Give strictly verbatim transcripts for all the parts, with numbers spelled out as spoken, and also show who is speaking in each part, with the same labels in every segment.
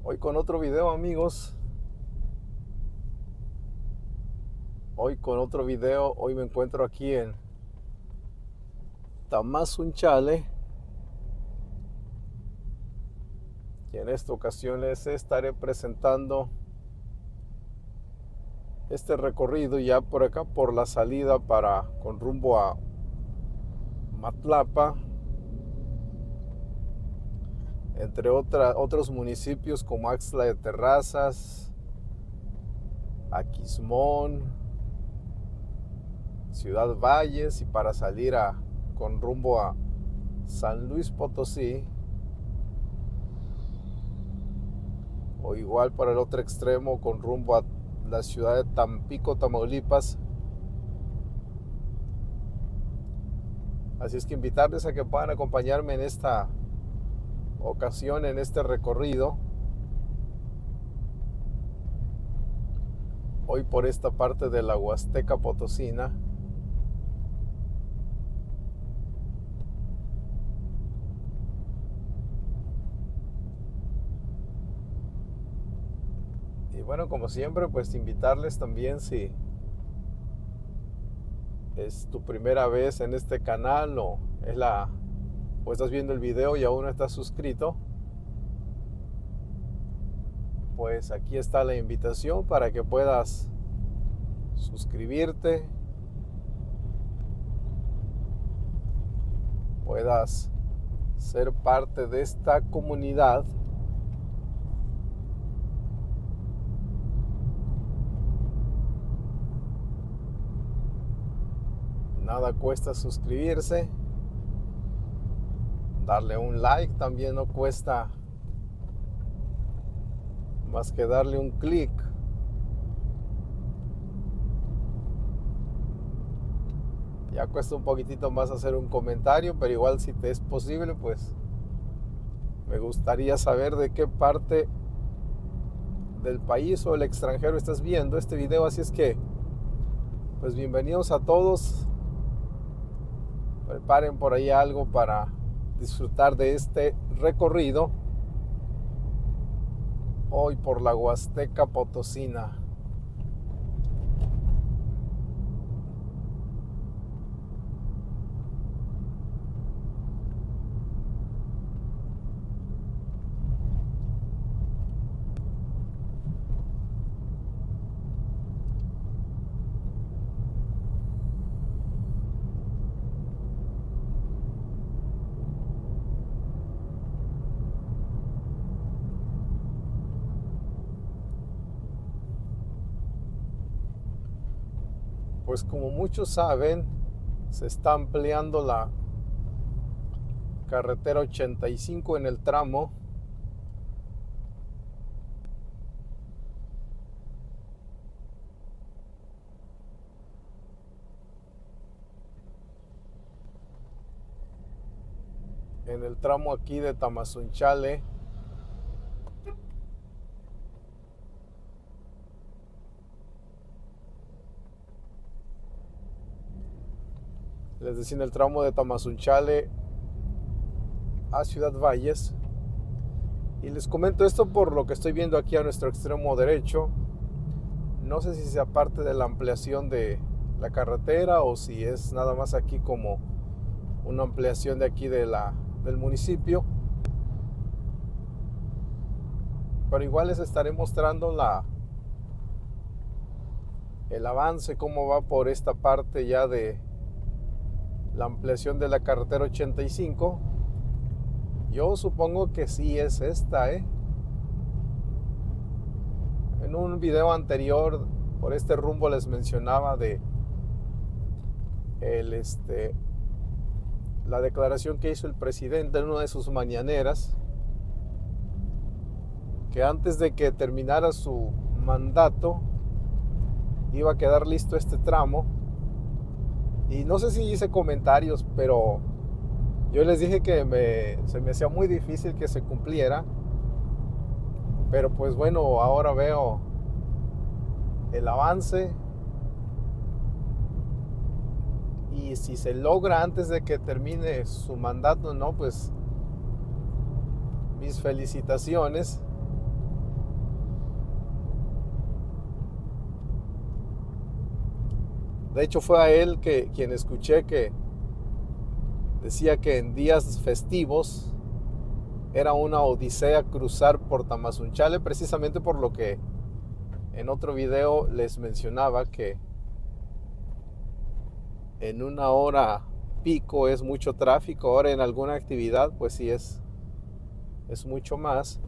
Speaker 1: Hoy con otro video, amigos. Hoy con otro video. Hoy me encuentro aquí en Tamazunchale. Y en esta ocasión les estaré presentando este recorrido ya por acá, por la salida para con rumbo a Matlapa, entre otra, otros municipios como Axtla de Terrazas, Aquismón, Ciudad Valles, y para salir a, con rumbo a San Luis Potosí, o igual para el otro extremo con rumbo a la ciudad de Tampico, Tamaulipas. Así es que invitarles a que puedan acompañarme en esta ocasión, en este recorrido. Hoy por esta parte de la Huasteca Potosina. Y bueno, como siempre, pues invitarles también, si es tu primera vez en este canal o es la o estás viendo el video y aún no estás suscrito, pues aquí está la invitación para que puedas suscribirte, puedas ser parte de esta comunidad. Nada cuesta suscribirse, darle un like también no cuesta más que darle un clic. Ya cuesta un poquitito más hacer un comentario, pero igual si te es posible, pues me gustaría saber de qué parte del país o el extranjero estás viendo este video. Así es que, pues bienvenidos a todos. Preparen por ahí algo para disfrutar de este recorrido hoy por la Huasteca Potosina. Pues como muchos saben, se está ampliando la carretera ochenta y cinco en el tramo en el tramo aquí de Tamazunchale. Les decía, en el tramo de Tamazunchale a Ciudad Valles. Y les comento esto por lo que estoy viendo aquí a nuestro extremo derecho. No sé si sea parte de la ampliación de la carretera o si es nada más aquí como una ampliación de aquí de la, del municipio. Pero igual les estaré mostrando la, el avance, cómo va por esta parte ya de la ampliación de la carretera ochenta y cinco. Yo supongo que sí es esta, ¿eh? En un video anterior por este rumbo les mencionaba de el, este, la declaración que hizo el presidente en una de sus mañaneras, que antes de que terminara su mandato iba a quedar listo este tramo. Y no sé si hice comentarios, pero yo les dije que me, se me hacía muy difícil que se cumpliera. Pero pues bueno, ahora veo el avance. Y si se logra antes de que termine su mandato, no, pues mis felicitaciones. De hecho fue a él que quien escuché que decía que en días festivos era una odisea cruzar por Tamazunchale, precisamente por lo que en otro video les mencionaba, que en una hora pico es mucho tráfico. Ahora en alguna actividad pues sí es, es mucho más.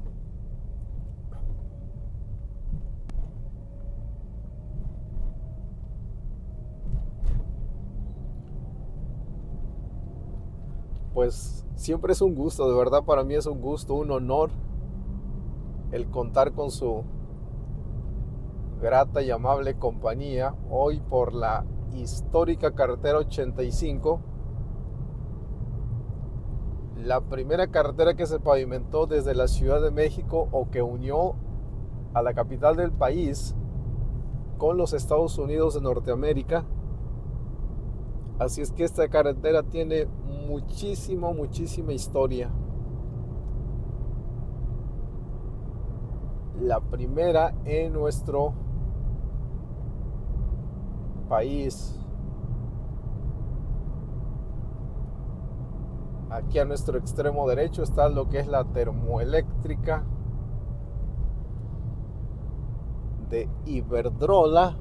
Speaker 1: Pues siempre es un gusto, de verdad para mí es un gusto, un honor el contar con su grata y amable compañía hoy por la histórica carretera ochenta y cinco, la primera carretera que se pavimentó desde la Ciudad de México o que unió a la capital del país con los Estados Unidos de Norteamérica. Así es que esta carretera tiene muchísimo, muchísima historia. La primera en nuestro país. Aquí a nuestro extremo derecho está lo que es la termoeléctrica de Iberdrola.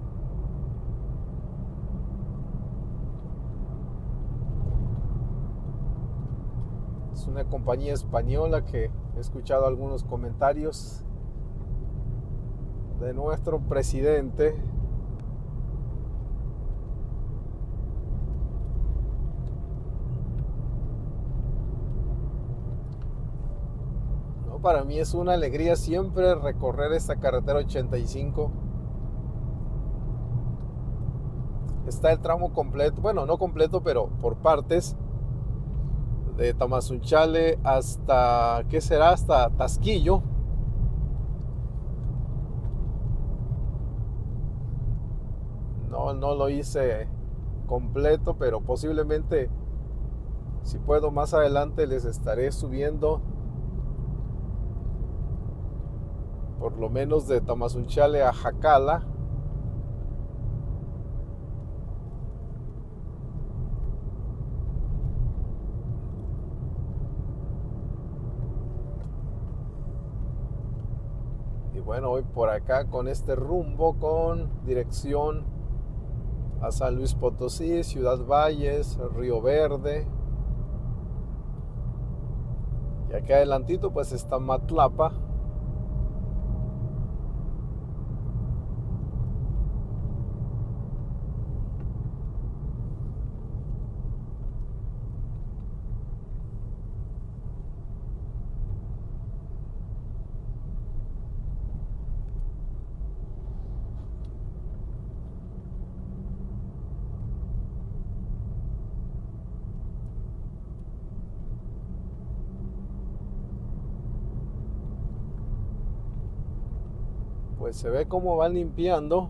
Speaker 1: Es una compañía española que he escuchado algunos comentarios de nuestro presidente. No, para mí es una alegría siempre recorrer esta carretera ochenta y cinco. Está el tramo completo, bueno, no completo, pero por partes, de Tamazunchale hasta, ¿qué será? Hasta Tasquillo. No, no lo hice completo, pero posiblemente, si puedo, más adelante les estaré subiendo por lo menos de Tamazunchale a Jacala. Y bueno, voy por acá con este rumbo con dirección a San Luis Potosí, Ciudad Valles, Río Verde. Y acá adelantito pues está Matlapa. Pues se ve cómo van limpiando.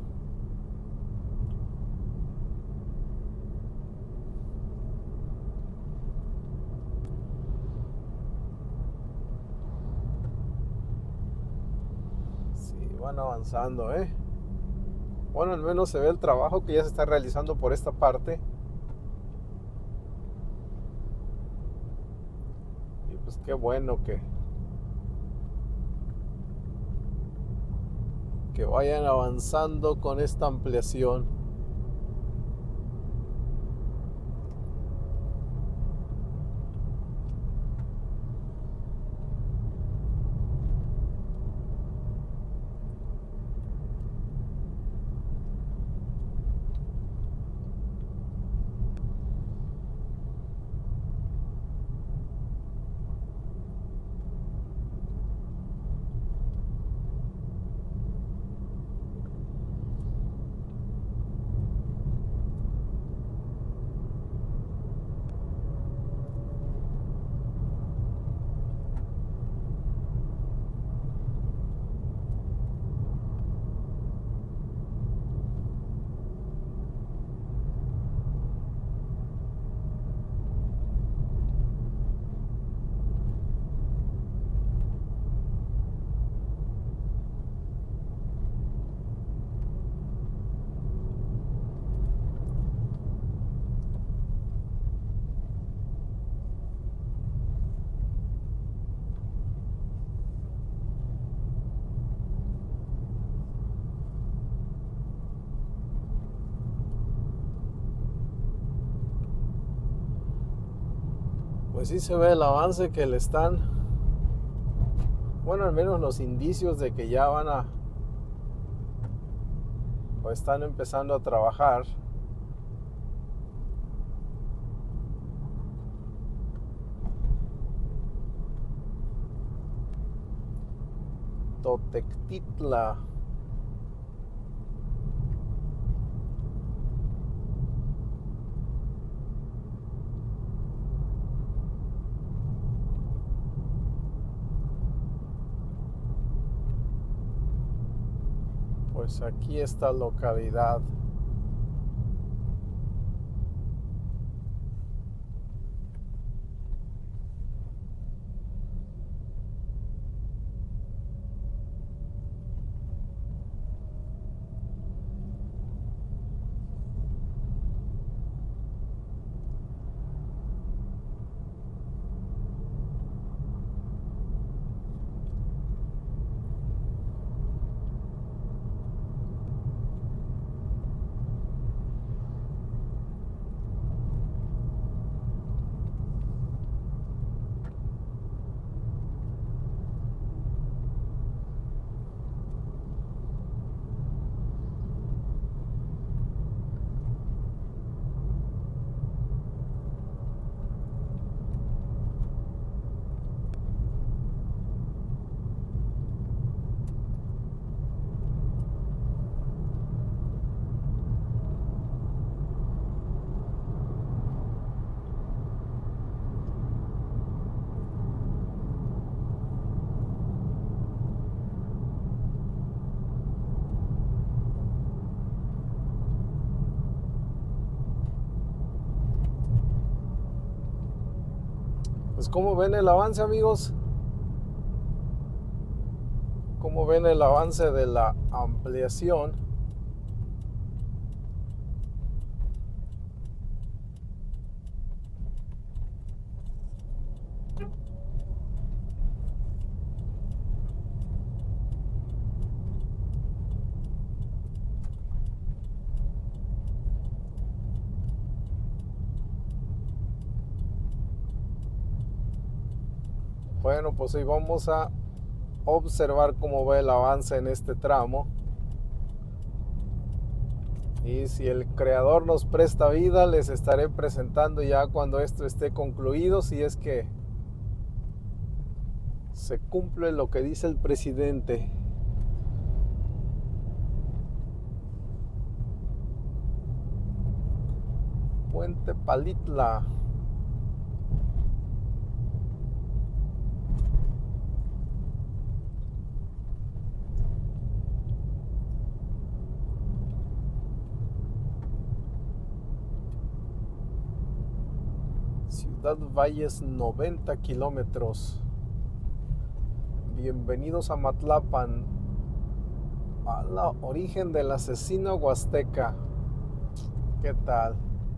Speaker 1: Sí, van avanzando, ¿eh? Bueno, al menos se ve el trabajo que ya se está realizando por esta parte. Y pues qué bueno que que vayan avanzando con esta ampliación. Pues sí se ve el avance que le están, bueno, al menos los indicios de que ya van a, o están empezando a trabajar. Totectitla. Pues aquí esta localidad. Pues ¿cómo ven el avance, amigos? ¿Cómo ven el avance de la ampliación? Bueno, pues hoy vamos a observar cómo va el avance en este tramo. Y si el creador nos presta vida, les estaré presentando ya cuando esto esté concluido, si es que se cumple lo que dice el presidente. Puente Palitla. Ciudad Valles, noventa kilómetros. Bienvenidos a Matlapan, a la origen del asesino huasteca. ¿Qué tal?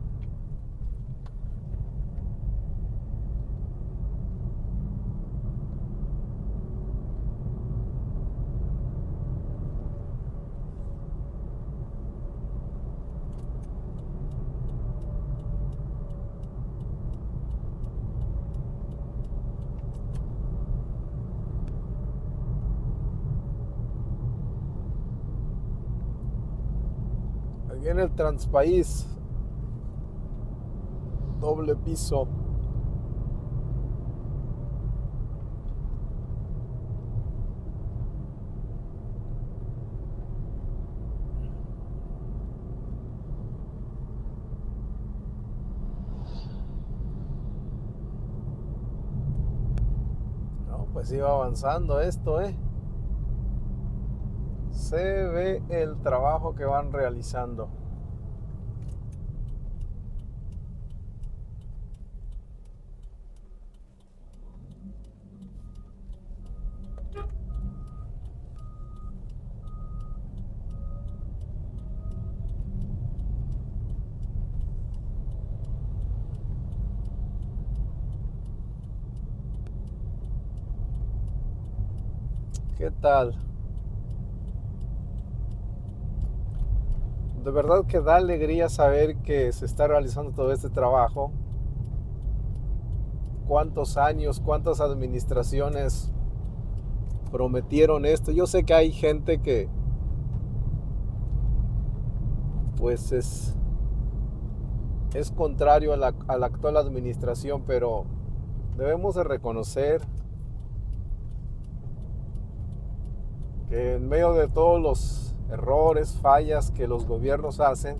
Speaker 1: Ahí viene el Transpaís, doble piso. No, pues iba avanzando esto, ¿eh? Se ve el trabajo que van realizando. ¿Qué tal? De verdad que da alegría saber que se está realizando todo este trabajo cuántos años, cuántas administraciones prometieron esto. Yo sé que hay gente que pues es, es contrario a la, a la actual administración, pero debemos de reconocer que en medio de todos los errores, fallas que los gobiernos hacen,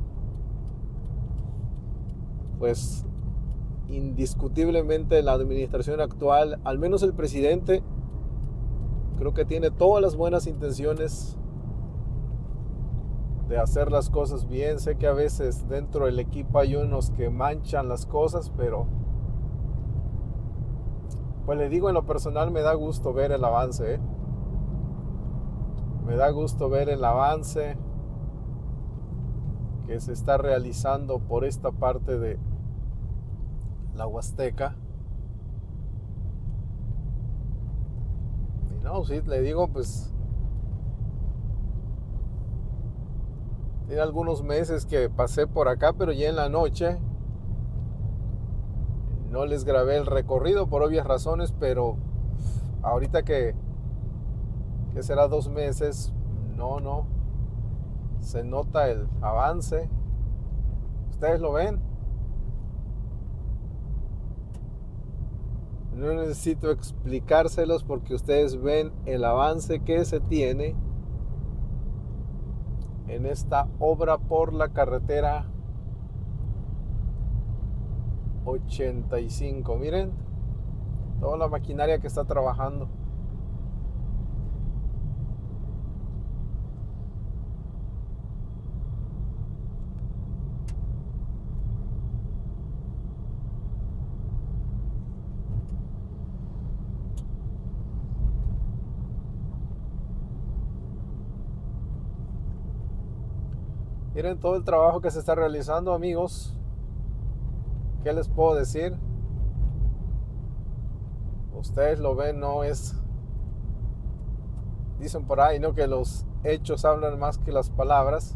Speaker 1: pues indiscutiblemente la administración actual, al menos el presidente, creo que tiene todas las buenas intenciones de hacer las cosas bien. Sé que a veces dentro del equipo hay unos que manchan las cosas, pero pues le digo, en lo personal me da gusto ver el avance, ¿eh? Me da gusto ver el avance que se está realizando por esta parte de la Huasteca. Y no, sí, le digo, pues tiene algunos meses que pasé por acá, pero ya en la noche no les grabé el recorrido por obvias razones, pero ahorita que, que será dos meses, no, no, se nota el avance. ¿Ustedes lo ven? No necesito explicárselos porque ustedes ven el avance que se tiene en esta obra por la carretera ochenta y cinco. Miren toda la maquinaria que está trabajando. Miren todo el trabajo que se está realizando, amigos. ¿Qué les puedo decir? Ustedes lo ven, no es... Dicen por ahí, ¿no?, que los hechos hablan más que las palabras.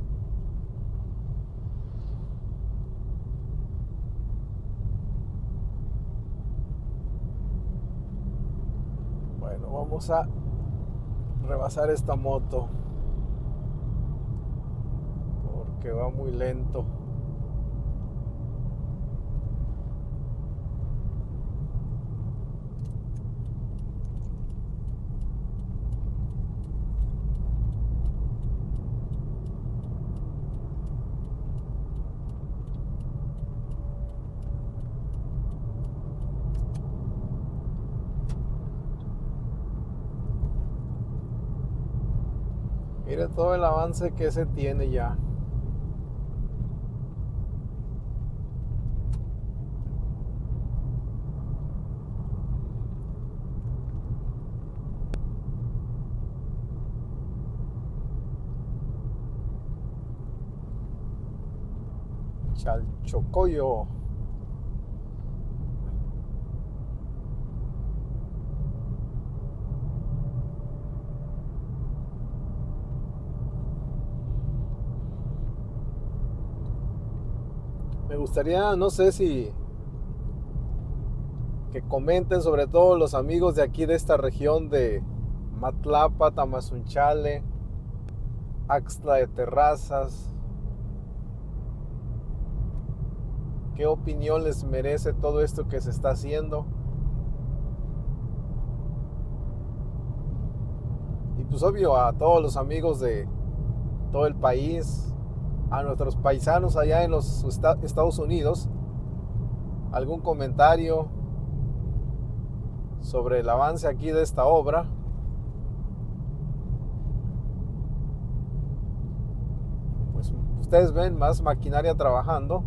Speaker 1: Bueno, vamos a rebasar esta moto porque va muy lento. Mire todo el avance que se tiene ya. Chalchocoyo. Me gustaría, no sé si que comenten, sobre todo los amigos de aquí de esta región de Matlapa, Tamazunchale, Axtla de Terrazas, qué opinión les merece todo esto que se está haciendo. Y pues obvio a todos los amigos de todo el país, a nuestros paisanos allá en los Estados Unidos, algún comentario sobre el avance aquí de esta obra. Pues ustedes ven más maquinaria trabajando.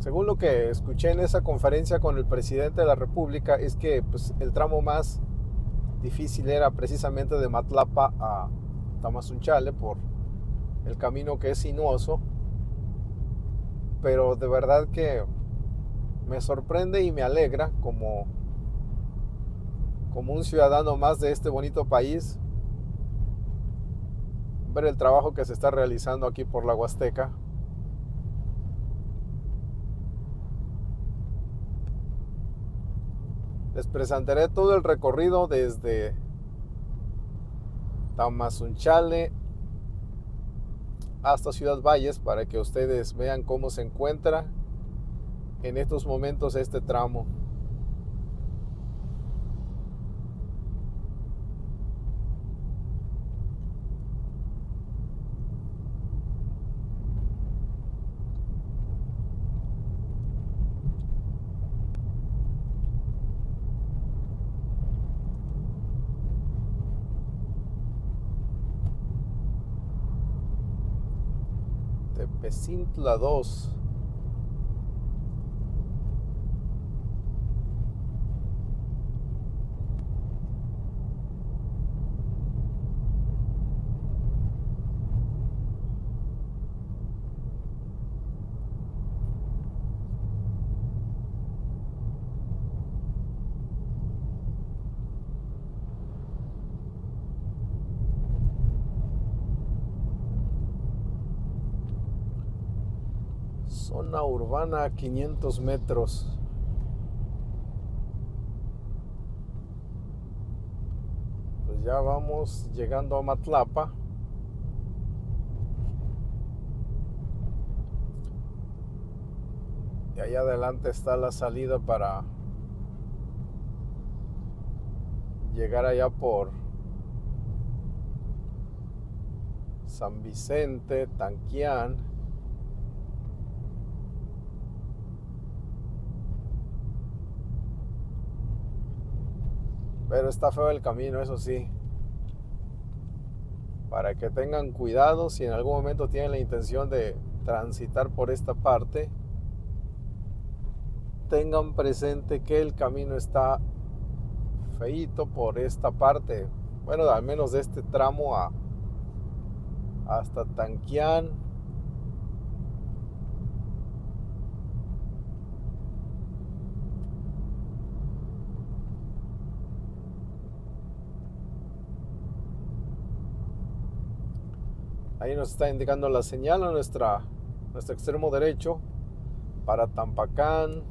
Speaker 1: Según lo que escuché en esa conferencia con el presidente de la República, es que pues, el tramo más difícil era precisamente de Matlapa a Tamazunchale por el camino que es sinuoso. Pero de verdad que me sorprende y me alegra como, como un ciudadano más de este bonito país ver el trabajo que se está realizando aquí por la Huasteca. Les presentaré todo el recorrido desde Tamazunchale hasta Ciudad Valles para que ustedes vean cómo se encuentra en estos momentos este tramo. Tepecintla dos. Zona urbana quinientos metros. Pues ya vamos llegando a Matlapa. Y allá adelante está la salida para llegar allá por San Vicente, Tanquián. Pero está feo el camino, eso sí. Para que tengan cuidado si en algún momento tienen la intención de transitar por esta parte, tengan presente que el camino está feíto por esta parte. Bueno, al menos de este tramo a, hasta Tanquián. Ahí nos está indicando la señal a nuestra, nuestro extremo derecho para Tampacán,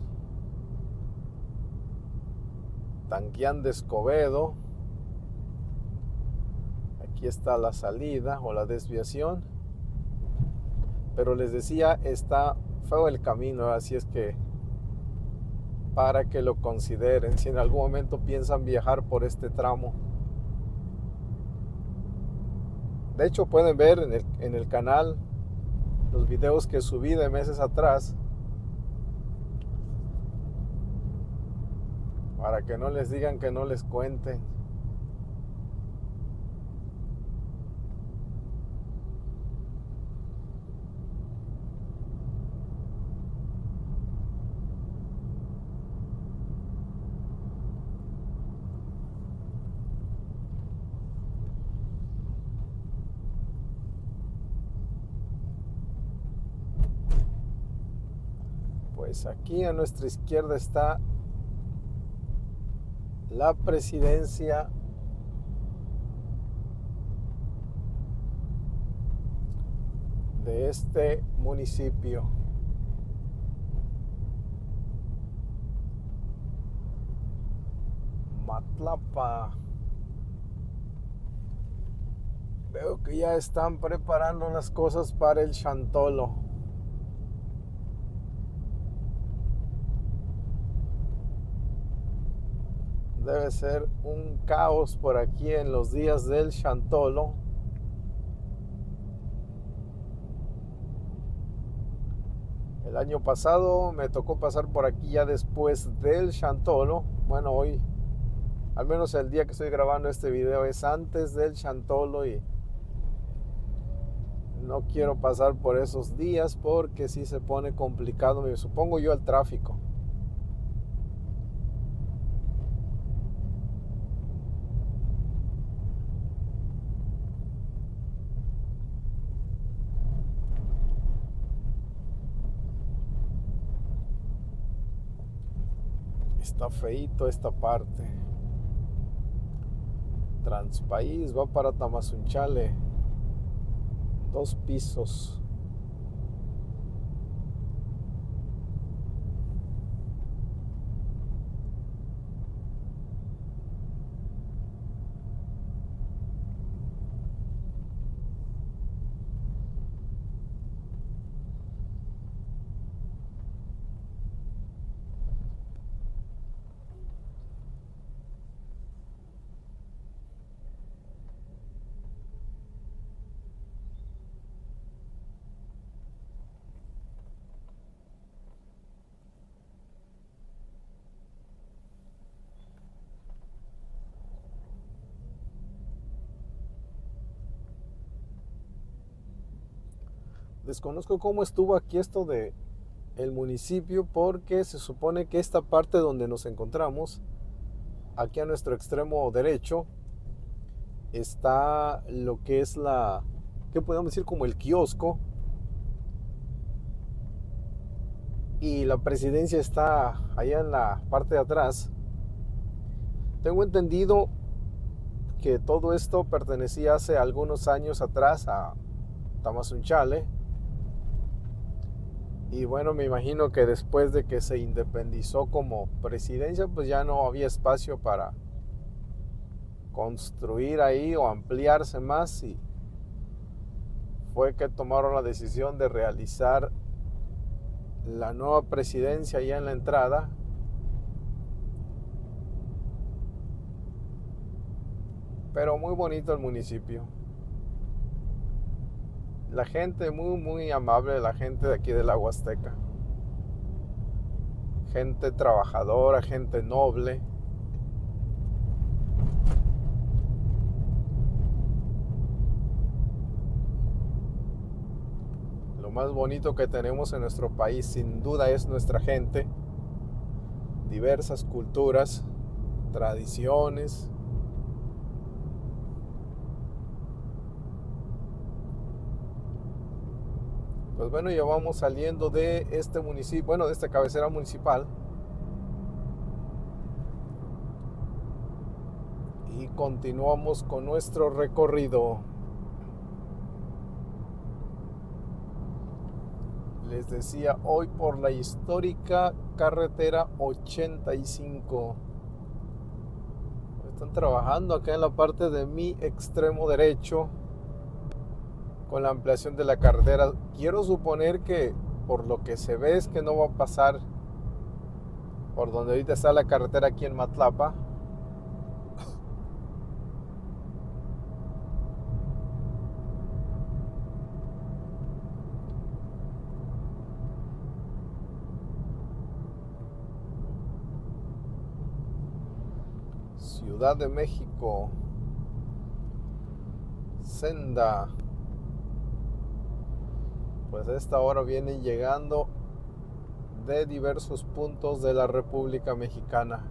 Speaker 1: Tanquián de Escobedo. Aquí está la salida o la desviación. Pero les decía, está feo el camino, así es que para que lo consideren si en algún momento piensan viajar por este tramo. De hecho, pueden ver en el, en el canal los videos que subí de meses atrás para que no les digan que no les cuenten. Pues aquí a nuestra izquierda está la presidencia de este municipio. Matlapa. Veo que ya están preparando las cosas para el Chantolo. Debe ser un caos por aquí en los días del Chantolo. El año pasado me tocó pasar por aquí ya después del Chantolo. Bueno, hoy, al menos el día que estoy grabando este video, es antes del Chantolo y No quiero pasar por esos días porque sí se pone complicado, me supongo yo, el tráfico. Está feíto esta parte. Transpaís va para Tamazunchale. Dos pisos. Desconozco cómo estuvo aquí esto de el municipio porque se supone que esta parte donde nos encontramos, aquí a nuestro extremo derecho, está lo que es la, ¿qué podemos decir? Como el kiosco. Y la presidencia está allá en la parte de atrás. Tengo entendido que todo esto pertenecía hace algunos años atrás a Tamazunchale. Y bueno, me imagino que después de que se independizó como presidencia, pues ya no había espacio para construir ahí o ampliarse más, y fue que tomaron la decisión de realizar la nueva presidencia allá en la entrada. Pero muy bonito el municipio. La gente muy, muy amable, la gente de aquí de la Huasteca. Gente trabajadora, gente noble. Lo más bonito que tenemos en nuestro país, sin duda, es nuestra gente. Diversas culturas, tradiciones. Pues bueno, ya vamos saliendo de este municipio, bueno, de esta cabecera municipal. Y continuamos con nuestro recorrido. Les decía, hoy por la histórica carretera ochenta y cinco. Están trabajando acá en la parte de mi extremo derecho con la ampliación de la carretera. Quiero suponer que por lo que se ve es que no va a pasar por donde ahorita está la carretera aquí en Matlapa. Ciudad de México. Senda. Pues a esta hora vienen llegando de diversos puntos de la República Mexicana.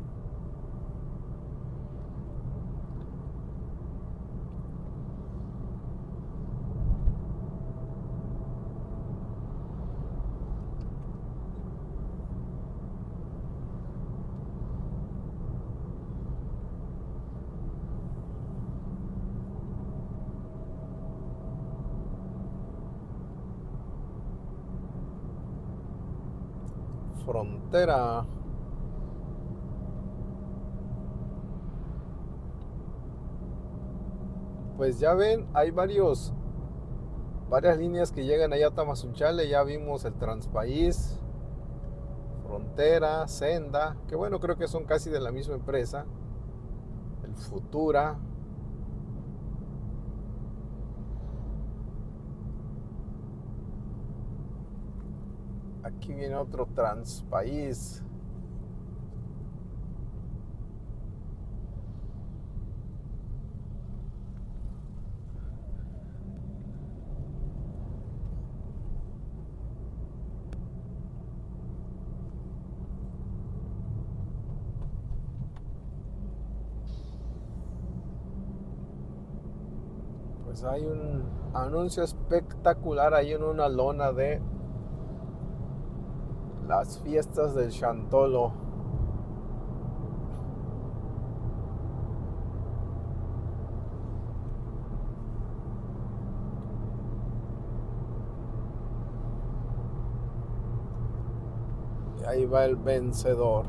Speaker 1: Frontera. Pues ya ven, hay varios varias líneas que llegan allá a Tamazunchale. Ya vimos el Transpaís, Frontera, Senda, que bueno, creo que son casi de la misma empresa. El Futura. Aquí viene otro Transpaís. Pues hay un anuncio espectacular ahí en una lona de las fiestas del Chantolo. Y ahí va el vencedor.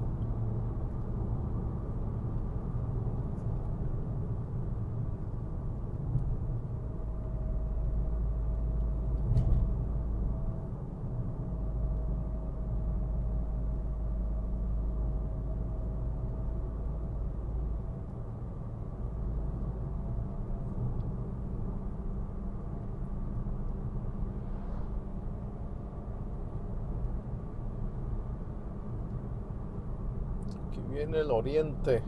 Speaker 1: Aquí viene el oriente.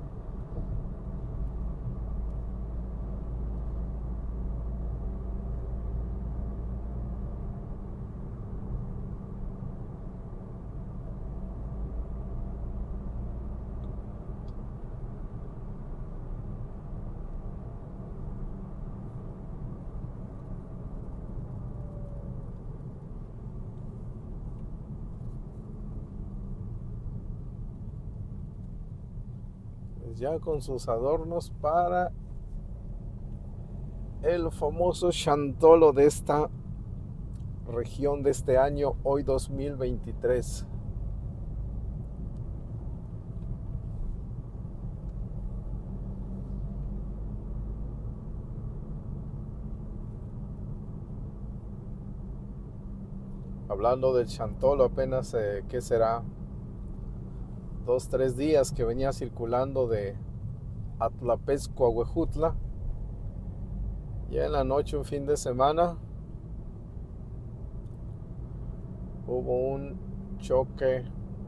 Speaker 1: Pues ya con sus adornos para el famoso Chantolo de esta región de este año, hoy dos mil veintitrés. Hablando del Chantolo, apenas, eh, ¿qué será? Dos, tres días que venía circulando de Atlapezco a Huejutla. Ya en la noche, un fin de semana, hubo un choque,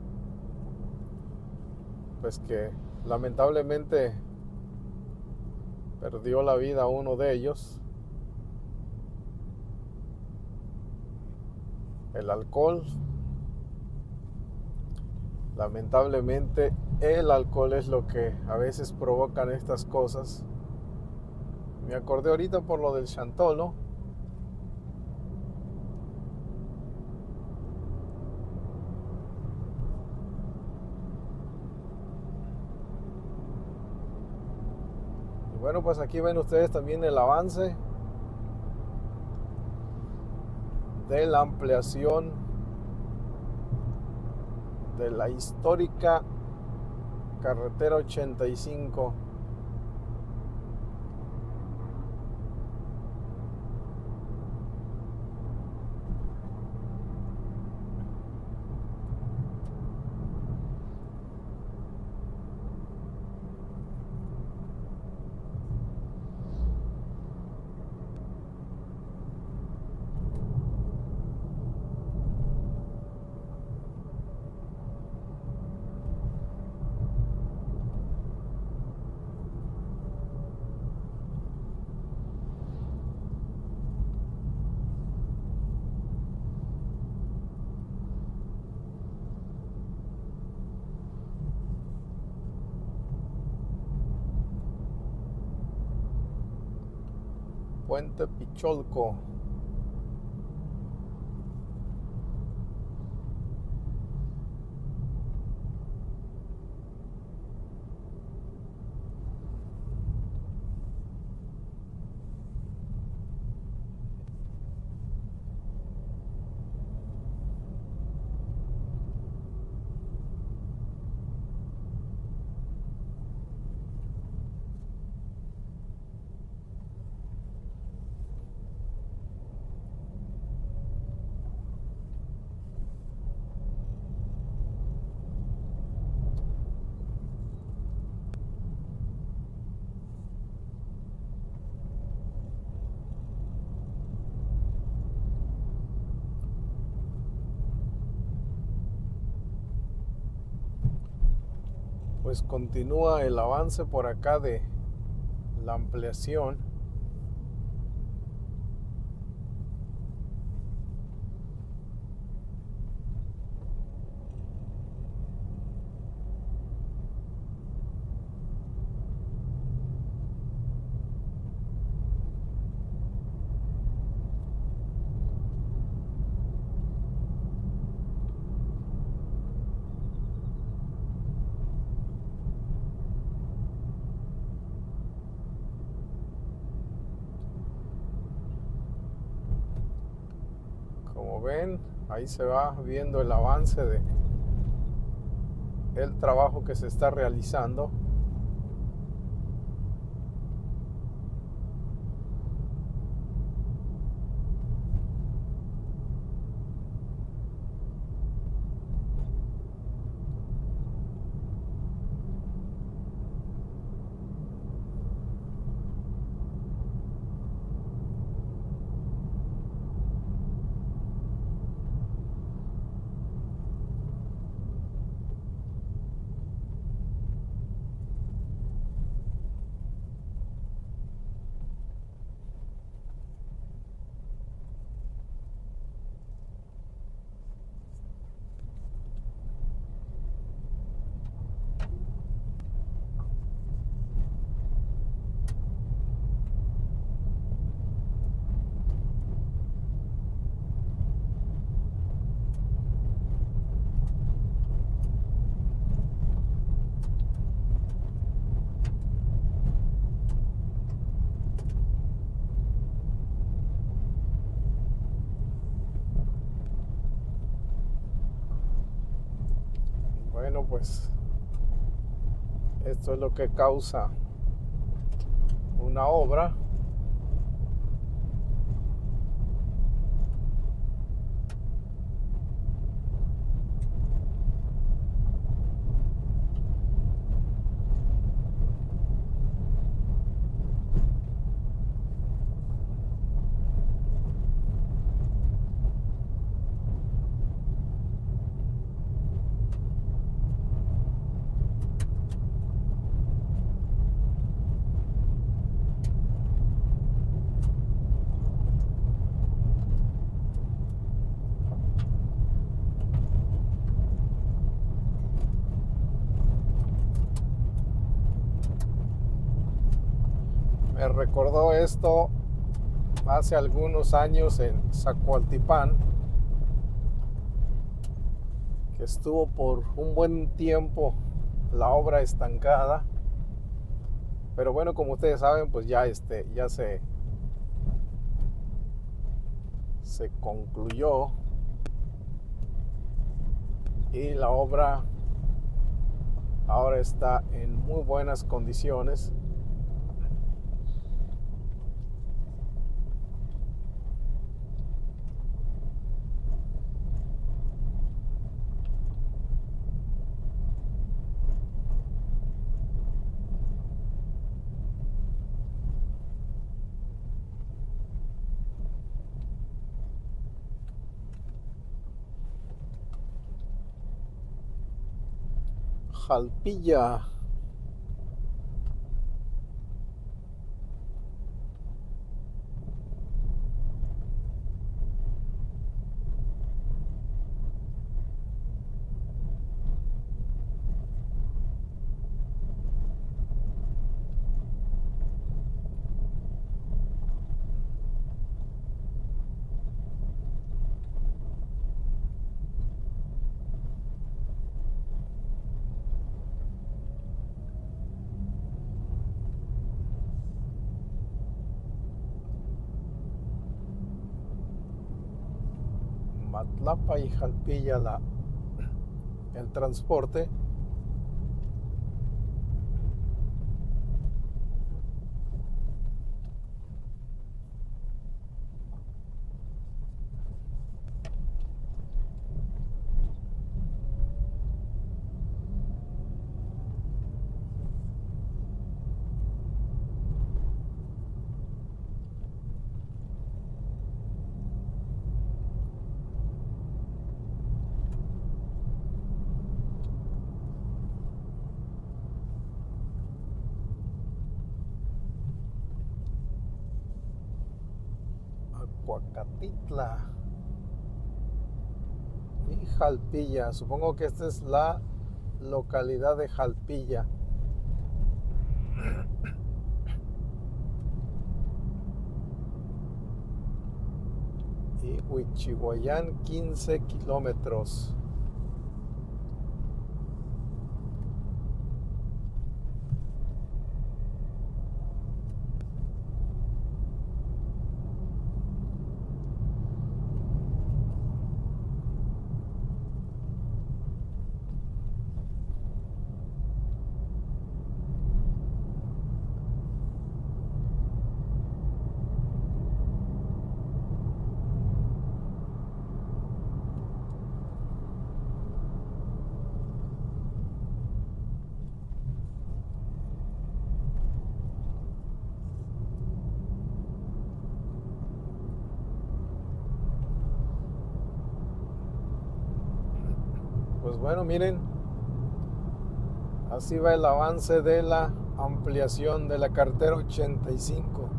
Speaker 1: pues que lamentablemente perdió la vida uno de ellos. El alcohol, lamentablemente el alcohol es lo que a veces provocan estas cosas. Me acordé ahorita por lo del Chantolo. Y bueno, pues aquí ven ustedes también el avance de la ampliación de la histórica carretera ochenta y cinco. Puente Picholco. Pues continúa el avance por acá de la ampliación. ven, ahí se va viendo el avance de el trabajo que se está realizando. Bueno, pues esto es lo que causa una obra. Me recordó esto hace algunos años en Zacualtipán, que estuvo por un buen tiempo la obra estancada, pero bueno, como ustedes saben, pues ya este ya se se concluyó y la obra ahora está en muy buenas condiciones. Jalpilla. Matlapa y Jalpilla la, el transporte. Acuacatitla y Jalpilla. Supongo que esta es la localidad de Jalpilla. Y Huichihuayán, quince kilómetros. pues bueno, miren, así va el avance de la ampliación de la carretera ochenta y cinco.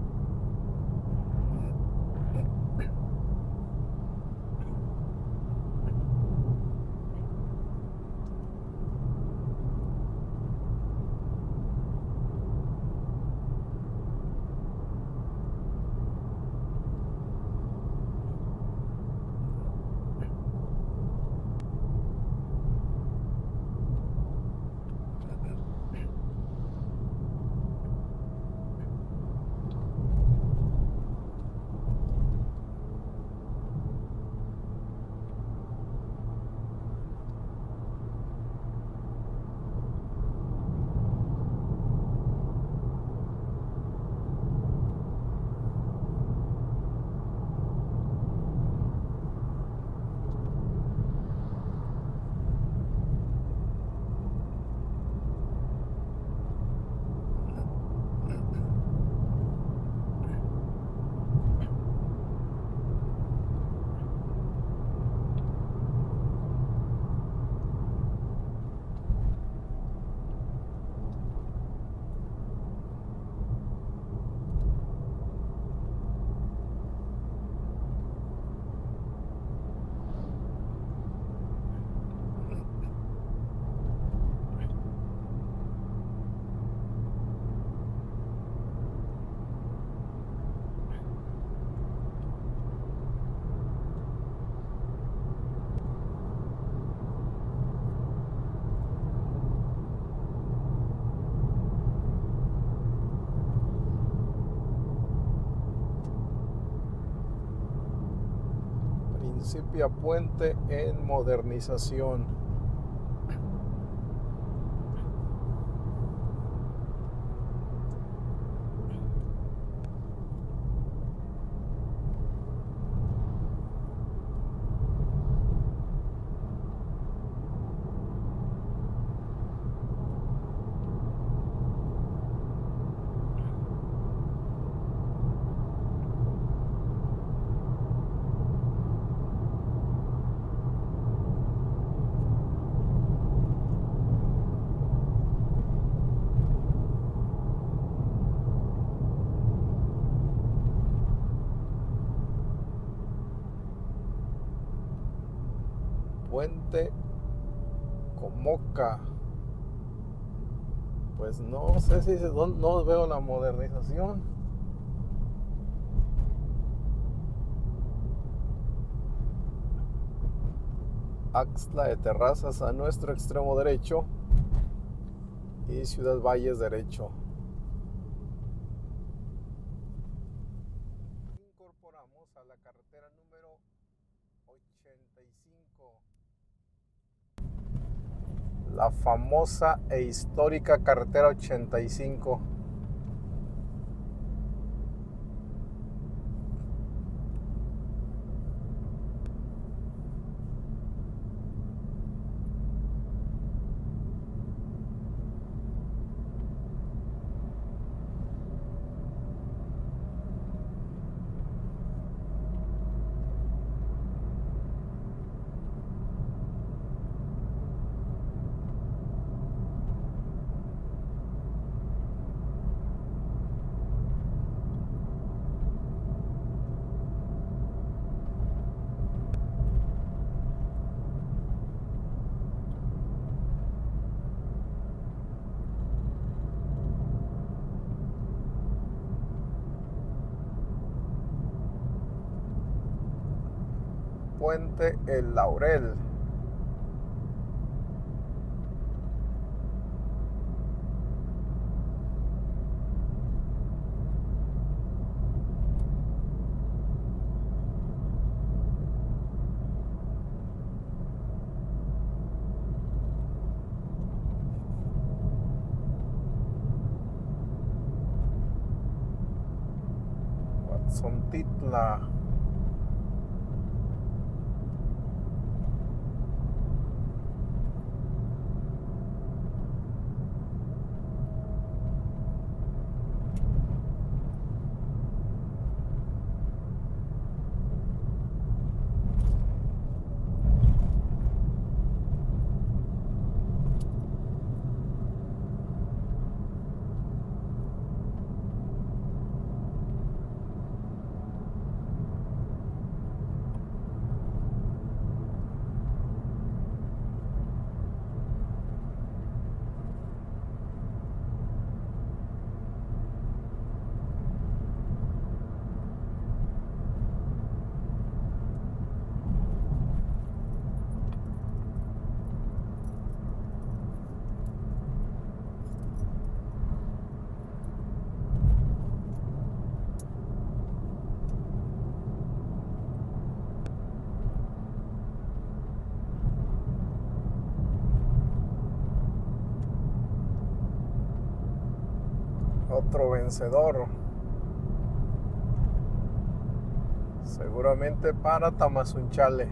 Speaker 1: Principia puente en modernización. Puente Comoca. Pues no sé si no, no veo la modernización. Axtla de Terrazas a nuestro extremo derecho y Ciudad Valles derecho. Incorporamos a la carretera número ochenta y cinco, la famosa e histórica carretera ochenta y cinco. Puente El Laurel. Huatzontitla. Otro vencedor. Seguramente para Tamazunchale.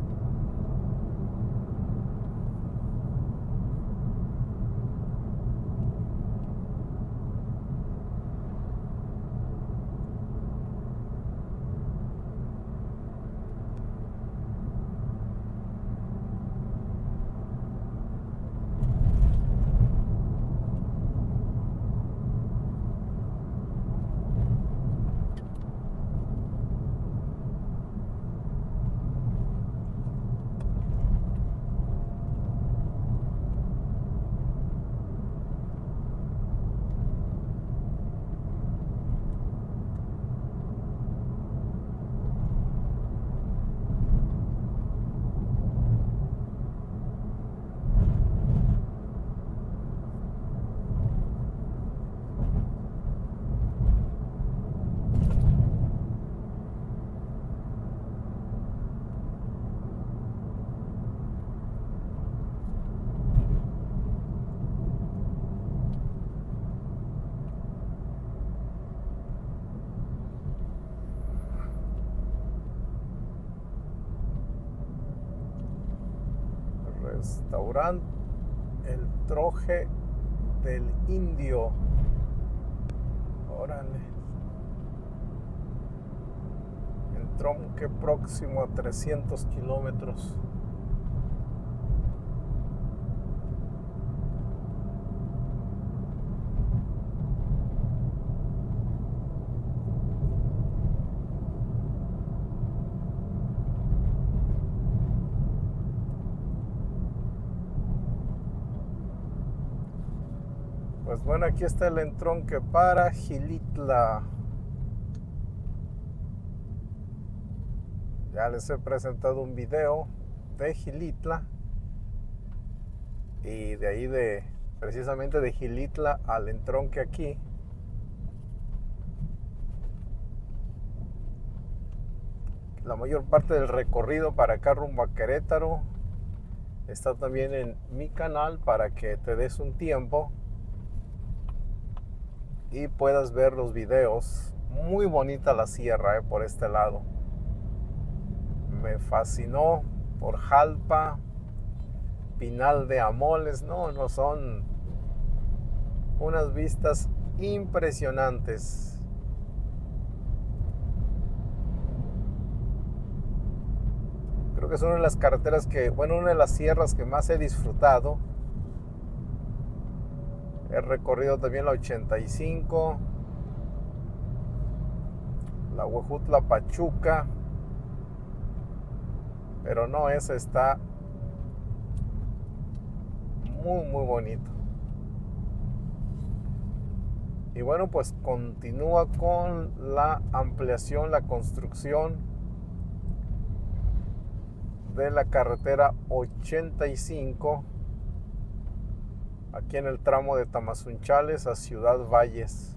Speaker 1: Restaurante El Troje del Indio. Órale. Entronque próximo a trescientos kilómetros. Pues bueno, aquí está el entronque para Xilitla. Ya les he presentado un video de Xilitla y de ahí de precisamente de Xilitla al entronque aquí. La mayor parte del recorrido para acá rumbo a Querétaro está también en mi canal para que te des un tiempo y puedas ver los videos. Muy bonita la sierra, eh, por este lado. Me fascinó por Jalpa, Pinal de Amoles. No, no, son unas vistas impresionantes. Creo que es una de las carreteras que, bueno, una de las sierras que más he disfrutado. He recorrido también la ochenta y cinco, la Huejutla Pachuca, pero no, esa está muy muy bonito. Y bueno, pues continúa con la ampliación, la construcción de la carretera ochenta y cinco aquí en el tramo de Tamazunchales a Ciudad Valles.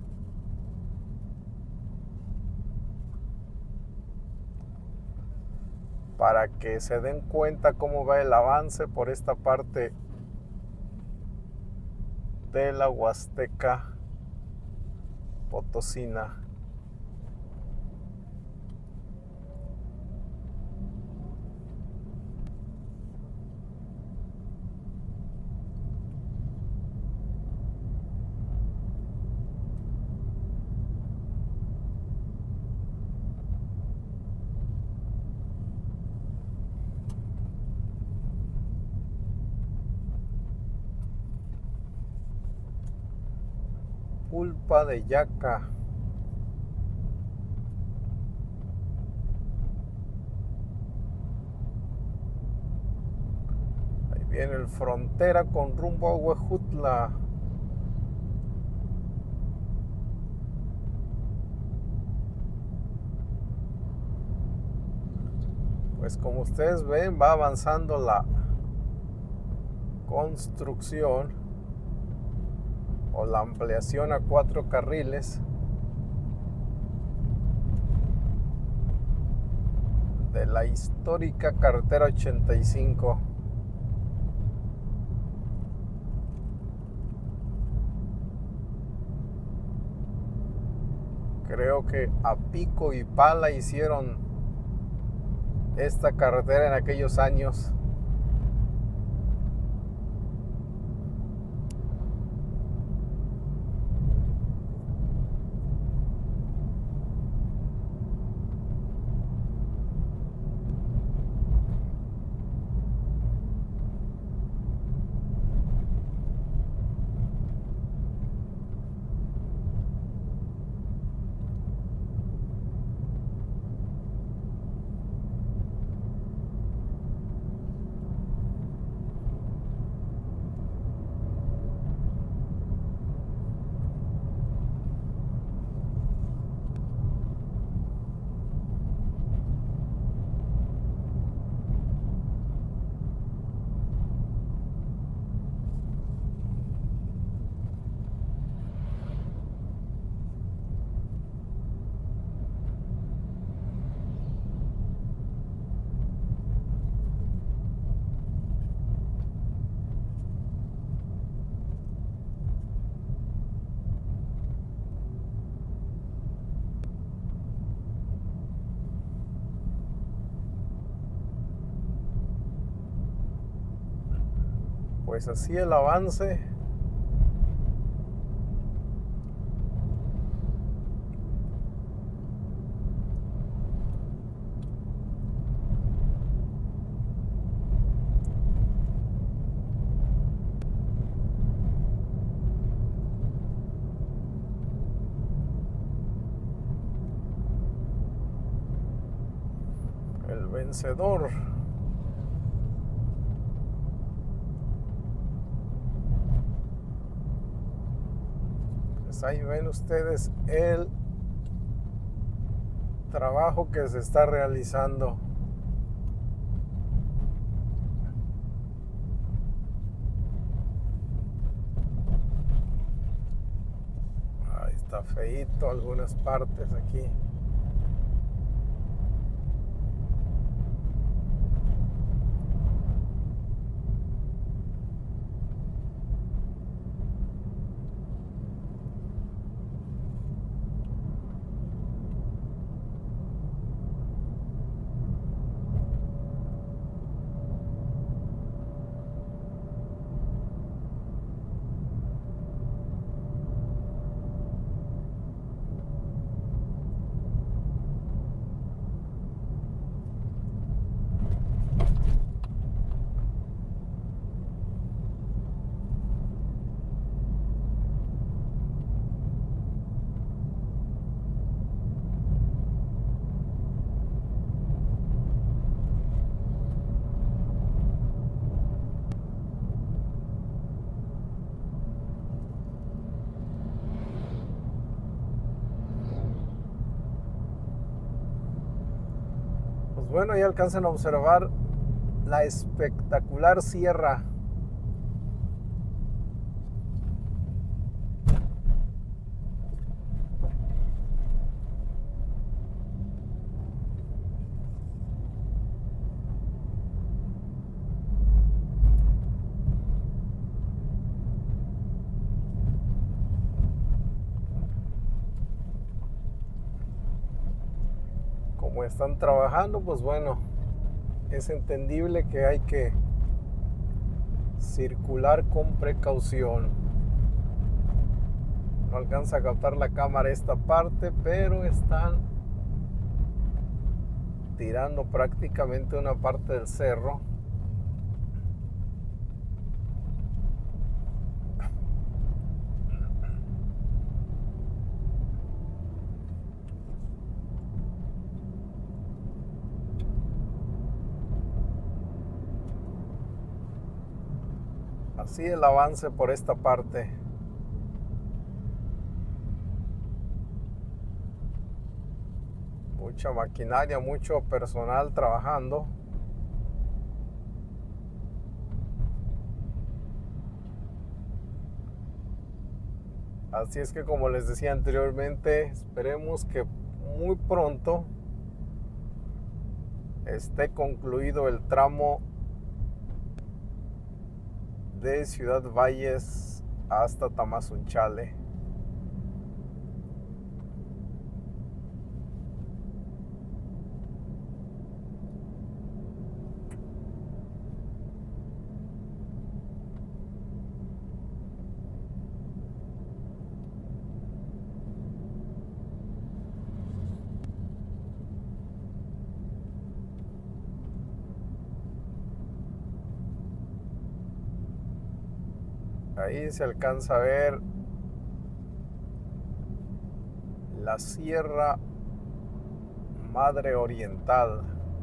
Speaker 1: Para que se den cuenta cómo va el avance por esta parte de la Huasteca Potosina. Pulpa de Yaca. Ahí viene el frontera con rumbo a Huejutla. Pues como ustedes ven, va avanzando la construcción o la ampliación a cuatro carriles de la histórica carretera ochenta y cinco. Creo que a pico y pala hicieron esta carretera en aquellos años. Pues así el avance. El vencedor. Pues ahí ven ustedes el trabajo que se está realizando. Ahí está feíto algunas partes aquí. Pues bueno, ya alcanzan a observar la espectacular sierra. Como están trabajando, pues bueno, es entendible que hay que circular con precaución. No alcanza a captar la cámara esta parte, pero están tirando prácticamente una parte del cerro. Así el avance por esta parte. Mucha maquinaria, mucho personal trabajando. Así es que, como les decía anteriormente, esperemos que muy pronto esté concluido el tramo de Ciudad Valles hasta Tamazunchale. Ahí se alcanza a ver la Sierra Madre Oriental.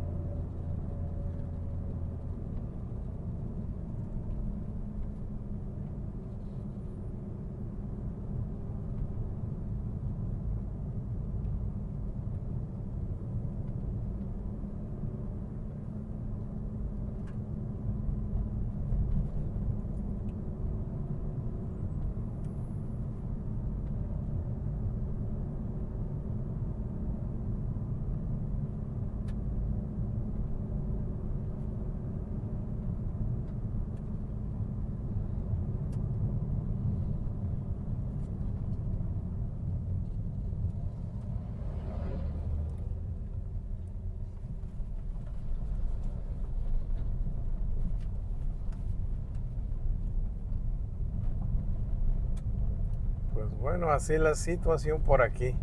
Speaker 1: Pues bueno, así la situación por aquí.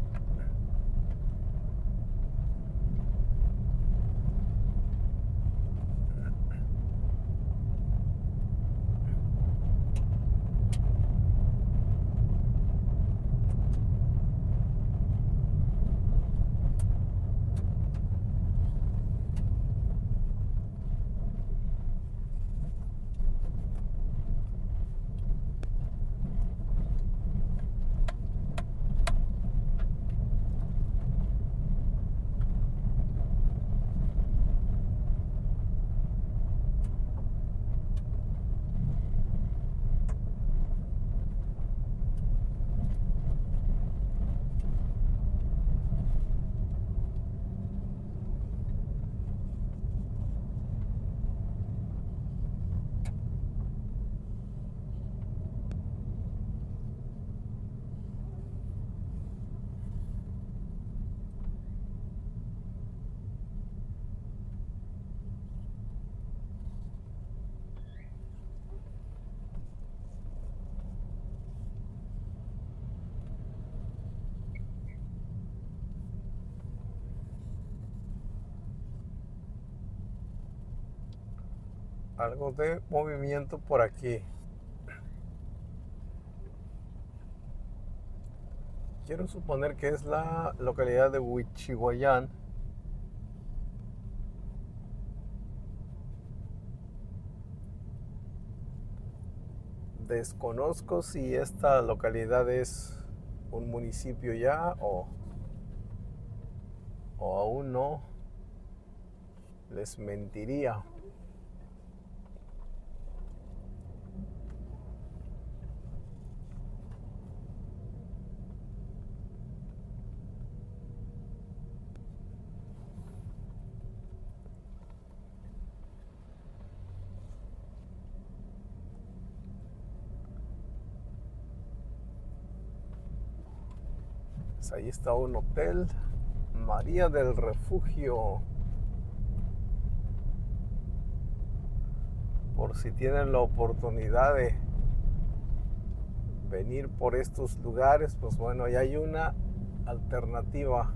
Speaker 1: Algo de movimiento por aquí. Quiero suponer que es la localidad de Huichihuayán. Desconozco si esta localidad es un municipio ya o, o aún no. Les mentiría. Pues ahí está un hotel, María del Refugio. Por si tienen la oportunidad de venir por estos lugares, pues bueno, ya hay una alternativa.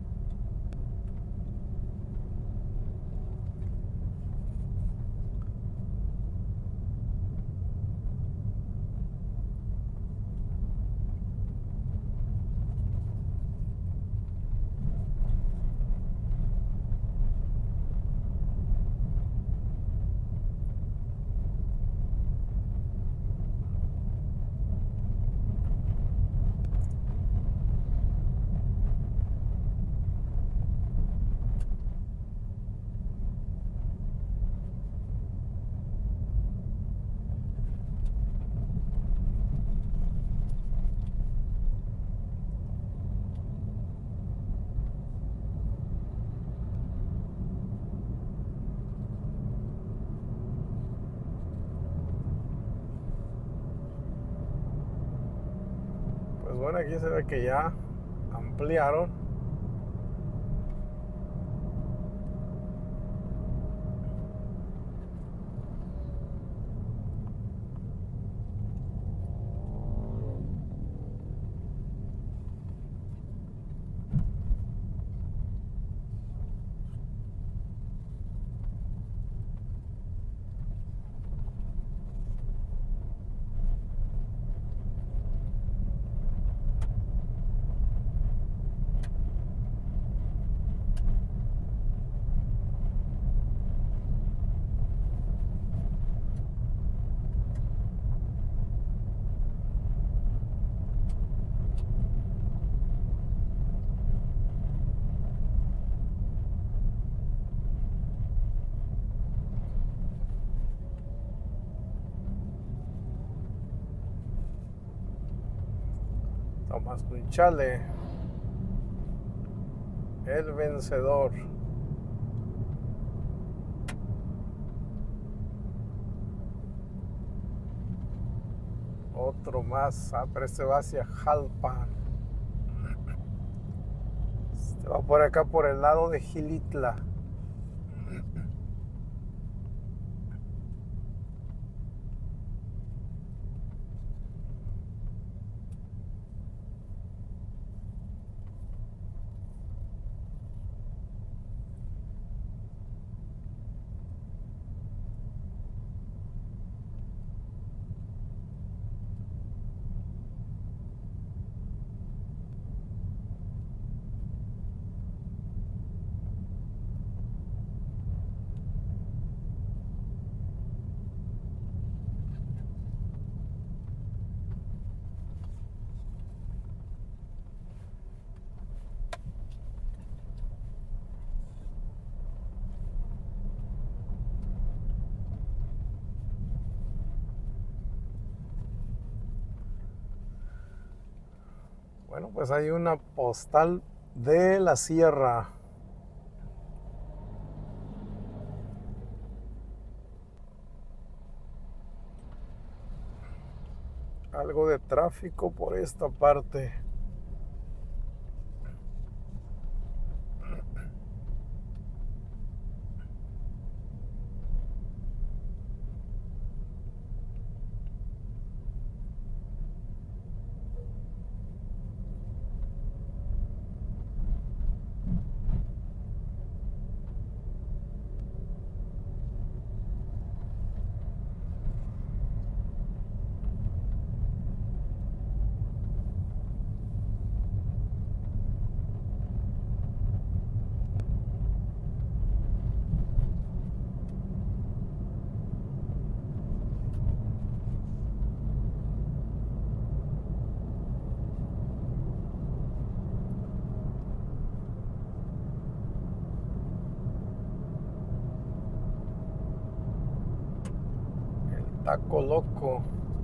Speaker 1: Pues bueno, aquí se ve que ya ampliaron. Tamazunchale, el vencedor. Otro más, ah, pero este va hacia Jalpan. Este va por acá por el lado de Gilitla. Bueno, pues hay una postal de la sierra. Algo de tráfico por esta parte. Taco Loco.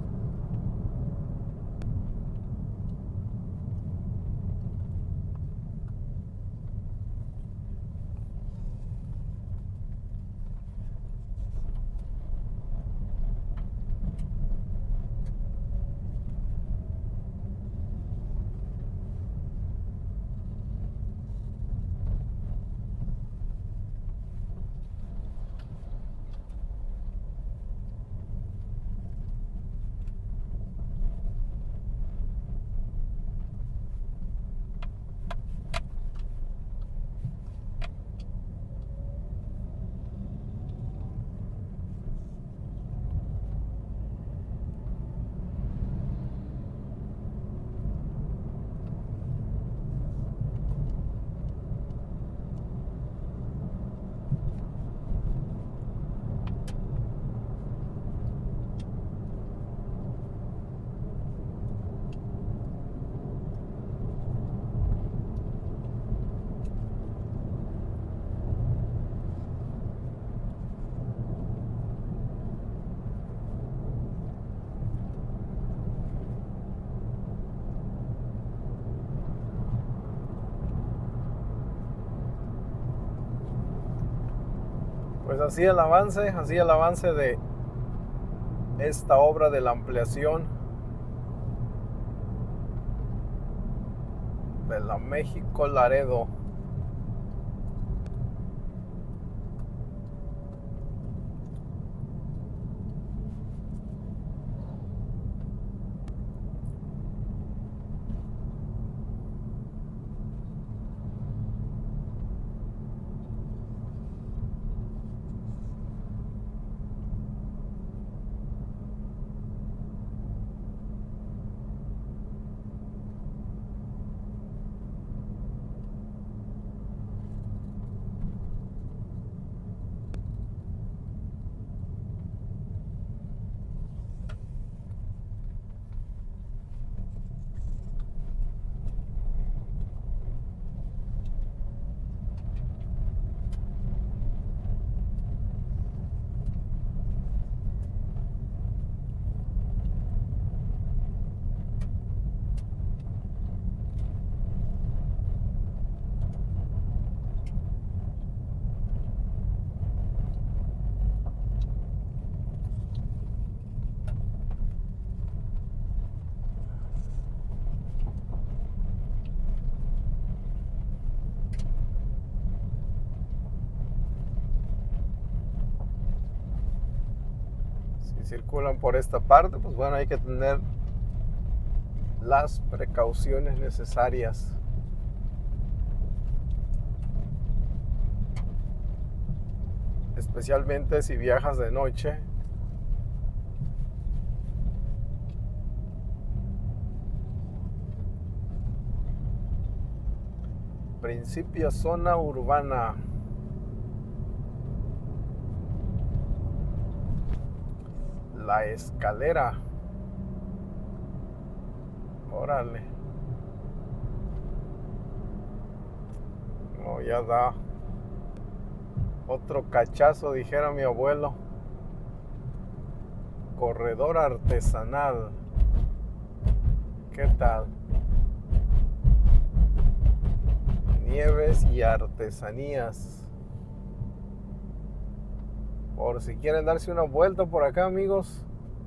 Speaker 1: Pues así el avance, así el avance de esta obra de la ampliación de la México Laredo. circulan por esta parte, pues bueno, hay que tener las precauciones necesarias. Especialmente si viajas de noche. Principio zona urbana. La Escalera. Órale. No, ya da. Otro cachazo, dijera mi abuelo. Corredor artesanal. ¿Qué tal? Nieves y artesanías. Por si quieren darse una vuelta por acá, amigos.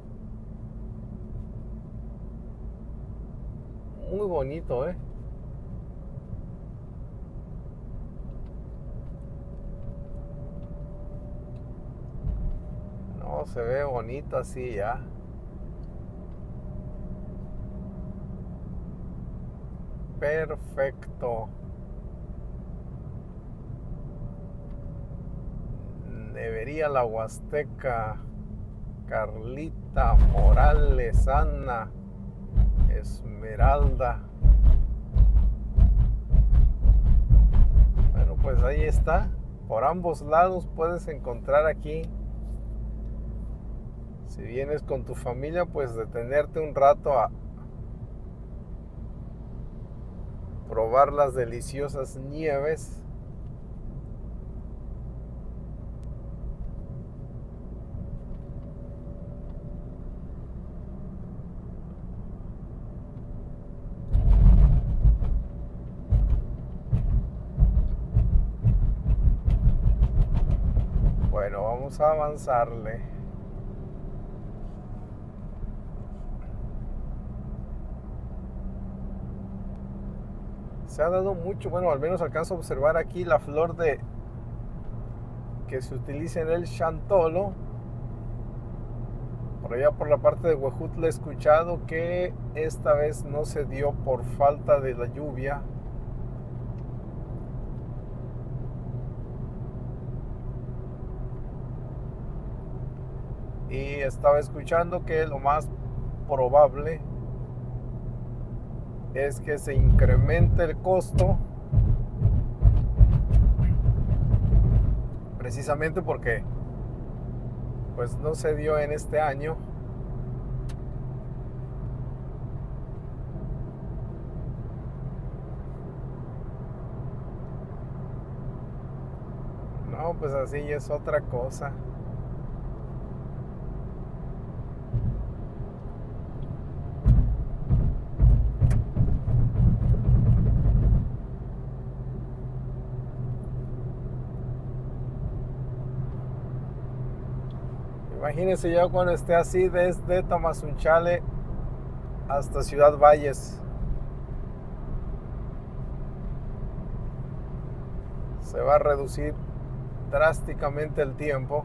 Speaker 1: Muy bonito, ¿eh? No, se ve bonito así ya. Perfecto. Nevería La Huasteca. Carlita, Morales, Ana, Esmeralda. Bueno, pues ahí está. Por ambos lados puedes encontrar aquí. Si vienes con tu familia, pues detenerte un rato a probar las deliciosas nieves. Bueno, vamos a avanzarle. Se ha dado mucho, bueno, al menos alcanzo a observar aquí la flor de que se utiliza en el Chantolo. Por allá por la parte de Huejutla he escuchado que esta vez no se dio por falta de la lluvia. Y estaba escuchando que lo más probable es que se incremente el costo, precisamente porque pues no se dio en este año. No, pues así es otra cosa. Imagínense ya cuando esté así desde Tamazunchale hasta Ciudad Valles. Se va a reducir drásticamente el tiempo.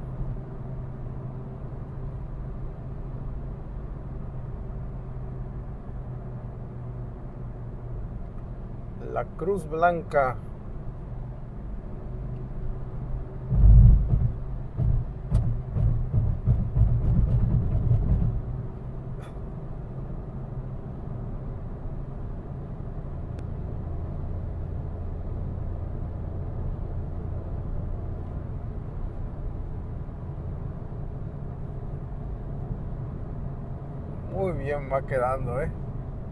Speaker 1: La Cruz Blanca. Muy bien va quedando, ¿eh?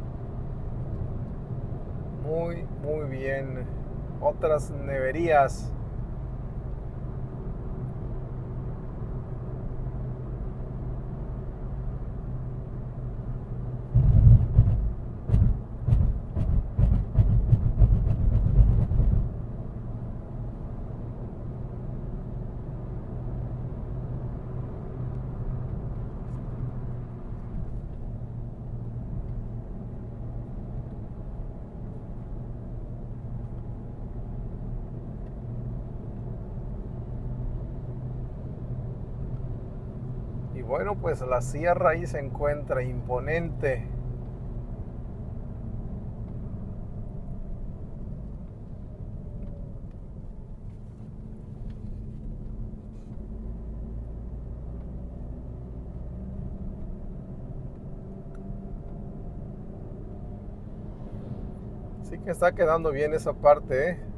Speaker 1: Muy, muy bien. Otras neverías. bueno, pues la sierra ahí se encuentra imponente. Sí que está quedando bien esa parte, ¿eh?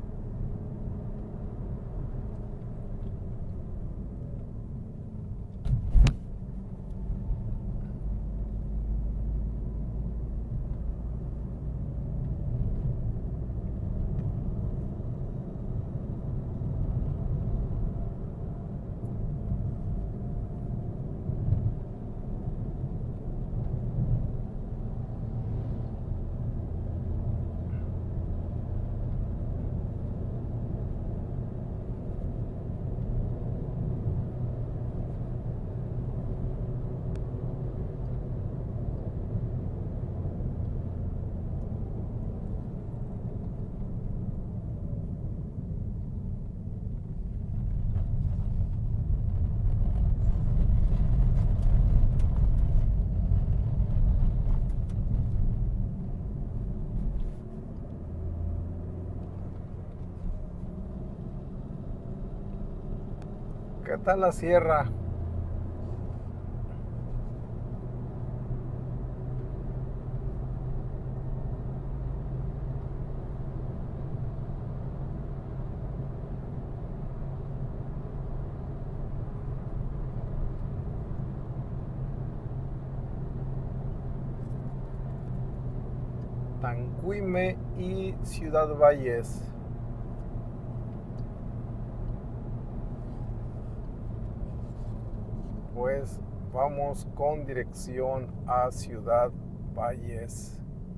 Speaker 1: ¿Qué tal la sierra? Tanquime y Ciudad Valles. Pues vamos con dirección a Ciudad Valles.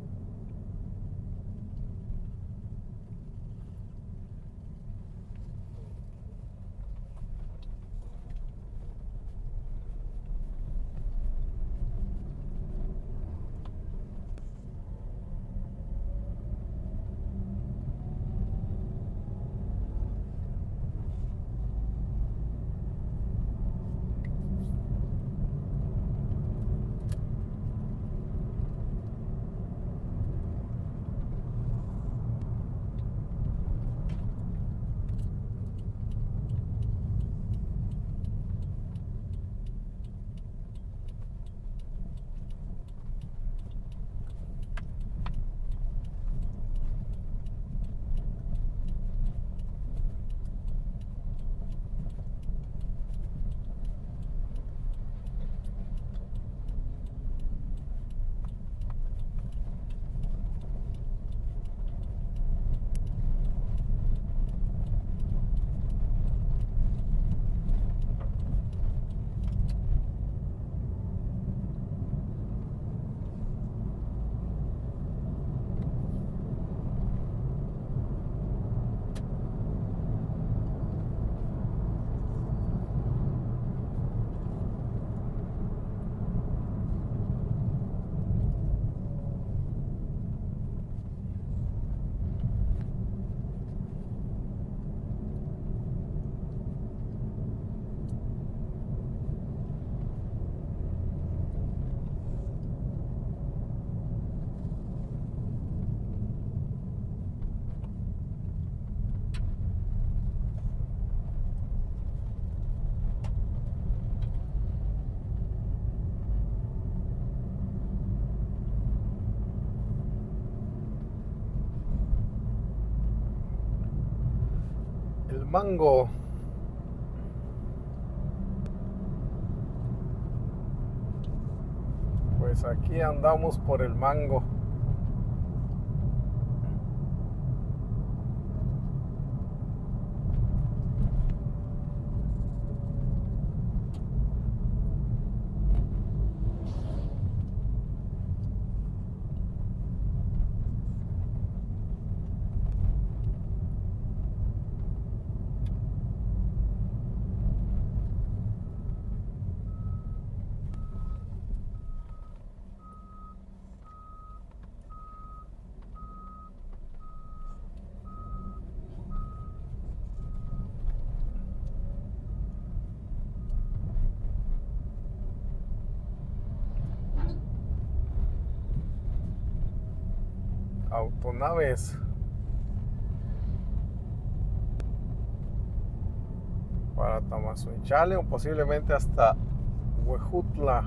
Speaker 1: El mango. Pues aquí andamos por el mango. autonaves para Tamazunchale o posiblemente hasta Huejutla.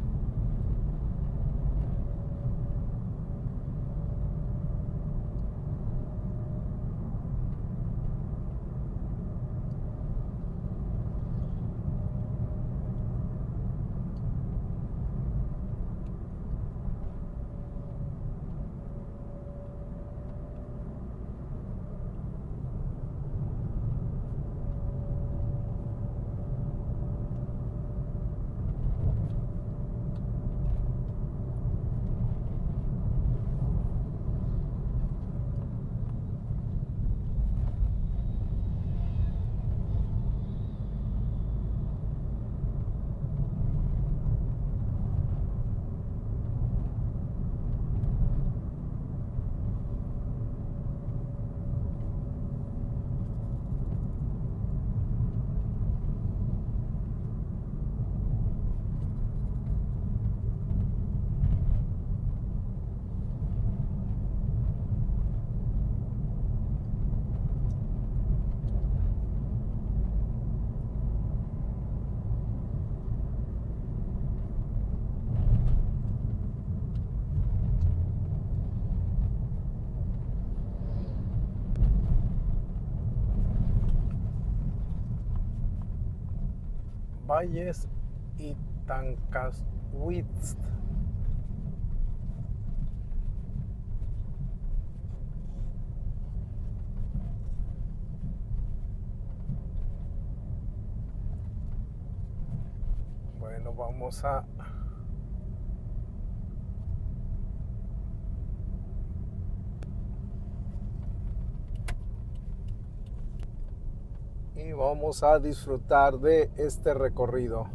Speaker 1: Valles y Tancaswitz. Bueno, vamos a y vamos a disfrutar de este recorrido.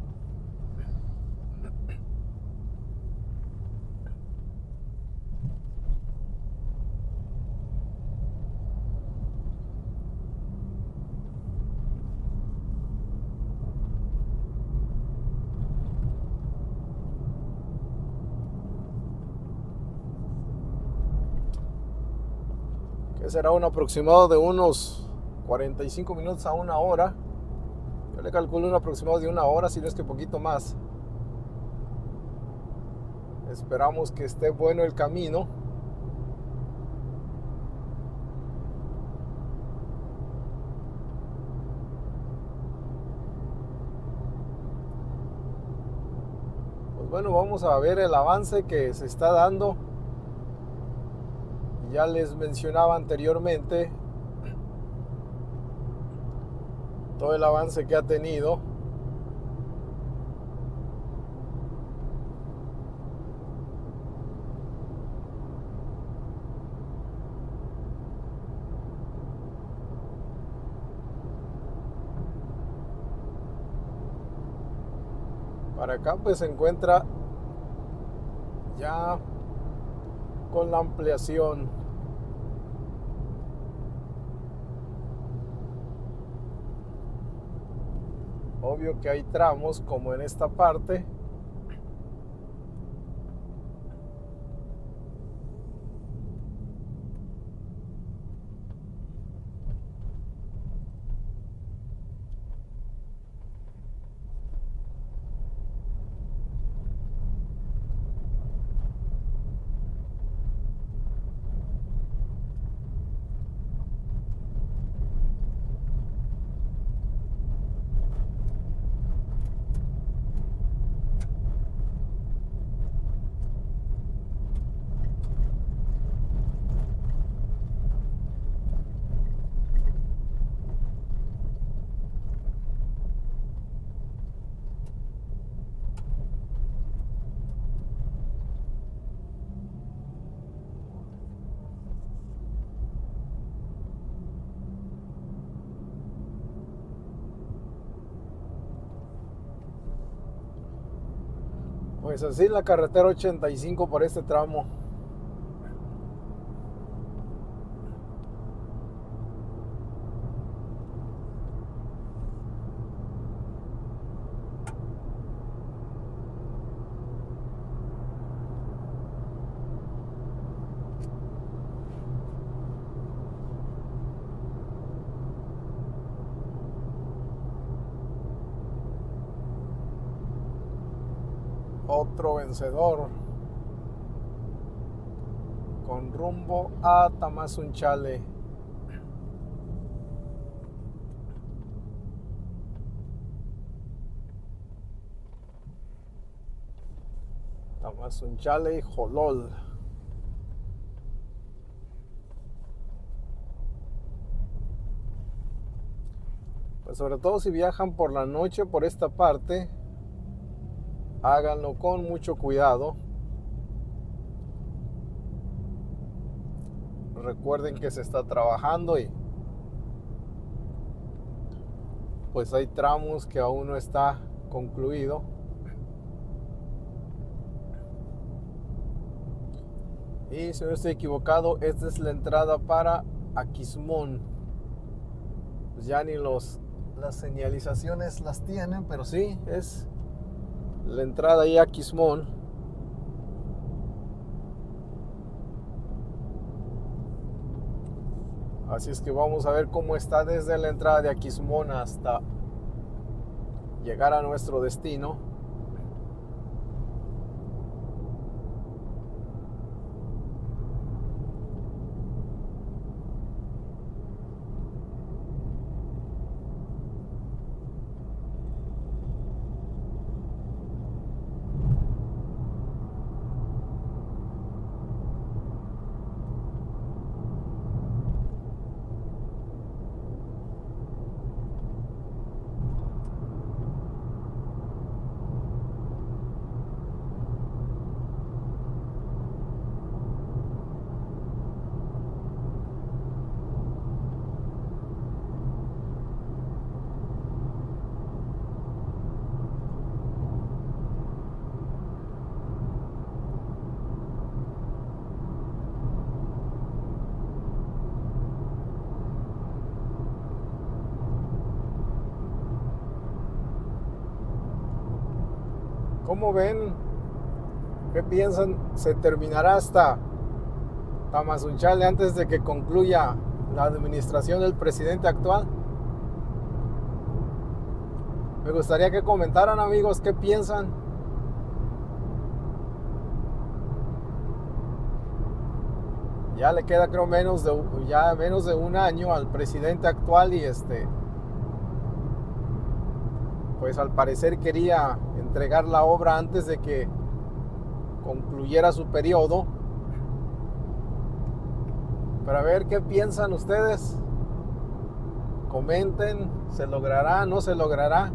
Speaker 1: Que será un aproximado de unos cuarenta y cinco minutos a una hora. Yo le calculo un aproximado de una hora, si no es que poquito más. Esperamos que esté bueno el camino. Pues bueno, vamos a ver el avance que se está dando. Ya les mencionaba anteriormente todo el avance que ha tenido. Para acá pues se encuentra ya con la ampliación. Obvio que hay tramos como en esta parte pues así la carretera ochenta y cinco por este tramo. Otro vencedor con rumbo a Tamazunchale. Tamazunchale y Jolol. Pues sobre todo si viajan por la noche por esta parte, háganlo con mucho cuidado. Recuerden que se está trabajando y pues hay tramos que aún no está concluido. Y si no estoy equivocado, esta es la entrada para Aquismón. Pues ya ni los, las señalizaciones las tienen, pero sí, es la entrada ahí a Aquismón. Así es que vamos a ver cómo está desde la entrada de Aquismón hasta llegar a nuestro destino. ¿Cómo ven? ¿Qué piensan? ¿Se terminará hasta Tamazunchale antes de que concluya la administración del presidente actual? Me gustaría que comentaran, amigos, qué piensan. Ya le queda, creo, menos de, ya menos de un año al presidente actual y este, pues al parecer quería entregar la obra antes de que concluyera su periodo. Pero a ver qué piensan ustedes. Comenten, ¿se logrará? ¿No se logrará?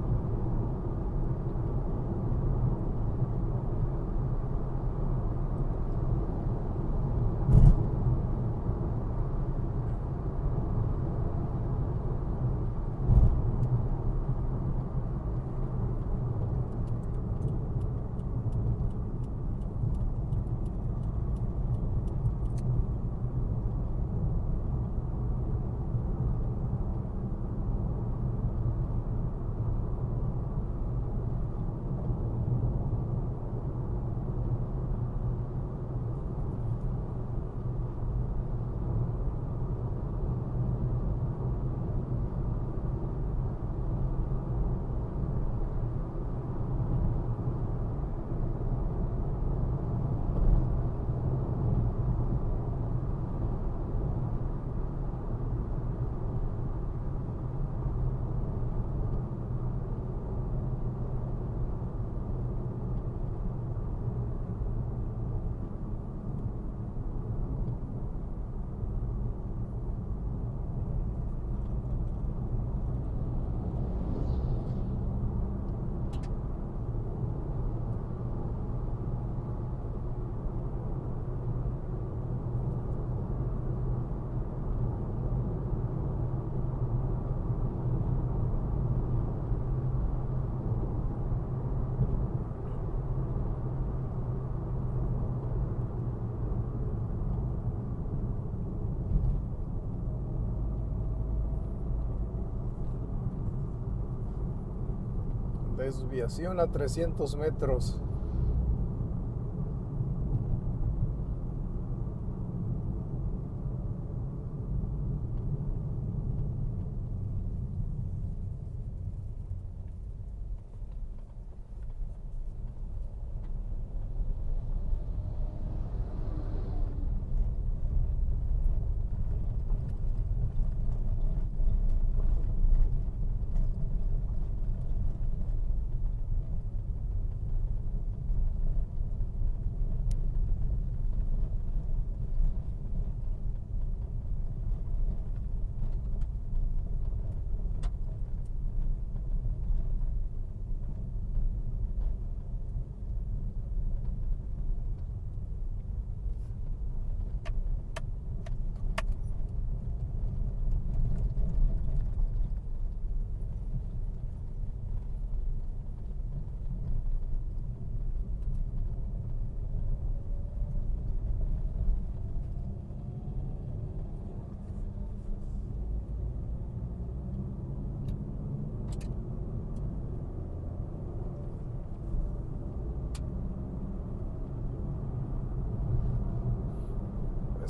Speaker 1: Desviación a trescientos metros.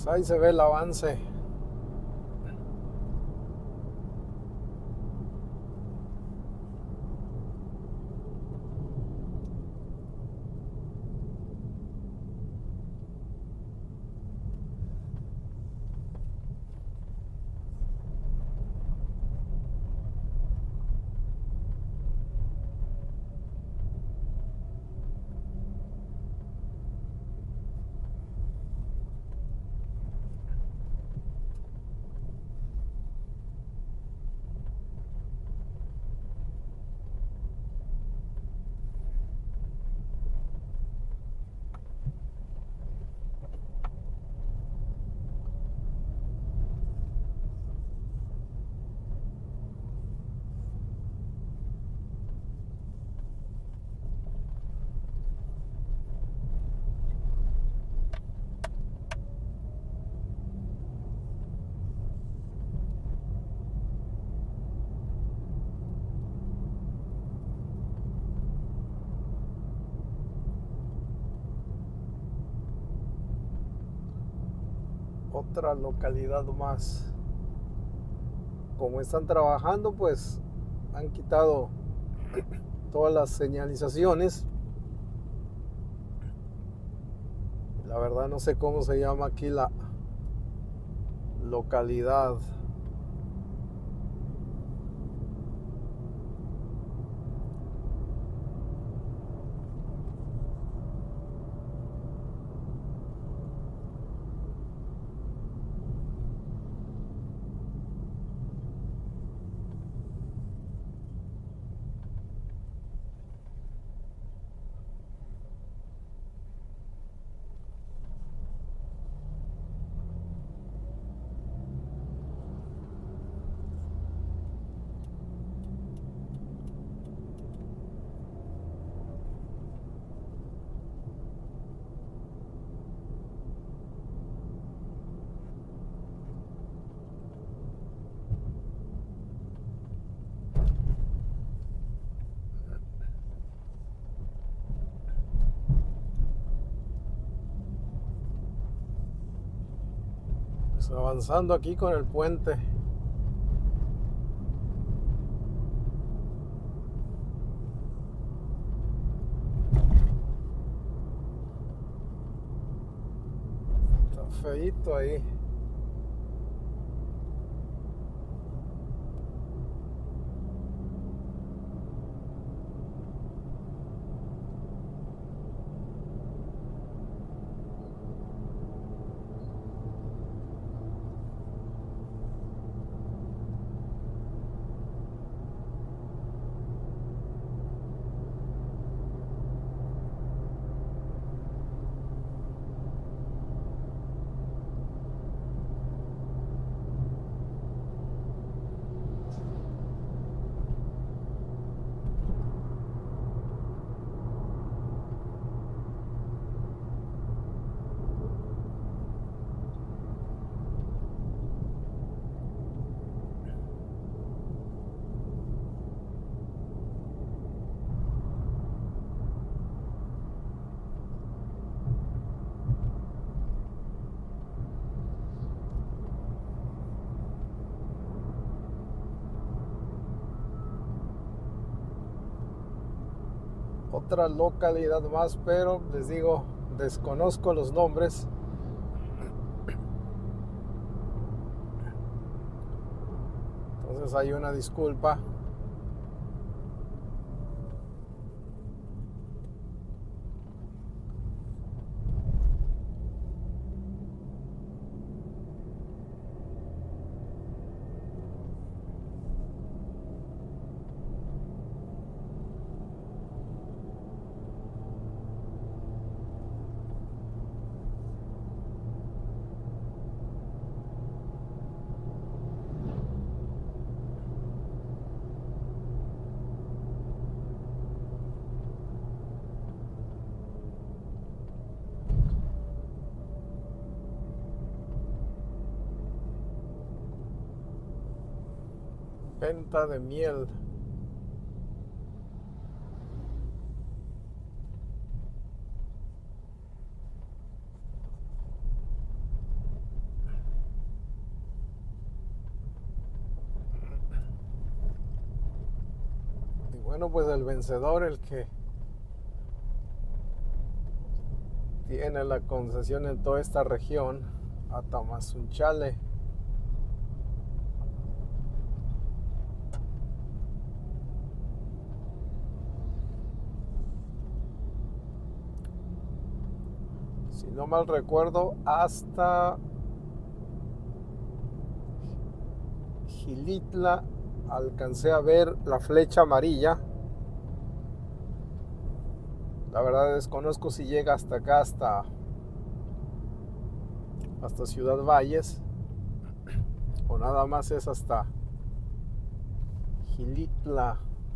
Speaker 1: Pues ahí se ve el avance. Otra localidad más. Como están trabajando, pues han quitado todas las señalizaciones. La verdad no sé cómo se llama aquí la localidad. Pues avanzando aquí con el puente. Está feíto ahí. Otra localidad más, pero les digo, desconozco los nombres. Entonces hay una disculpa. Venta de miel. Bueno, pues el vencedor, el que tiene la concesión en toda esta región, a Tamazunchale. Si no mal recuerdo, hasta Gilitla alcancé a ver la flecha amarilla. La verdad desconozco si llega hasta acá, hasta, hasta Ciudad Valles, o nada más es hasta Gilitla.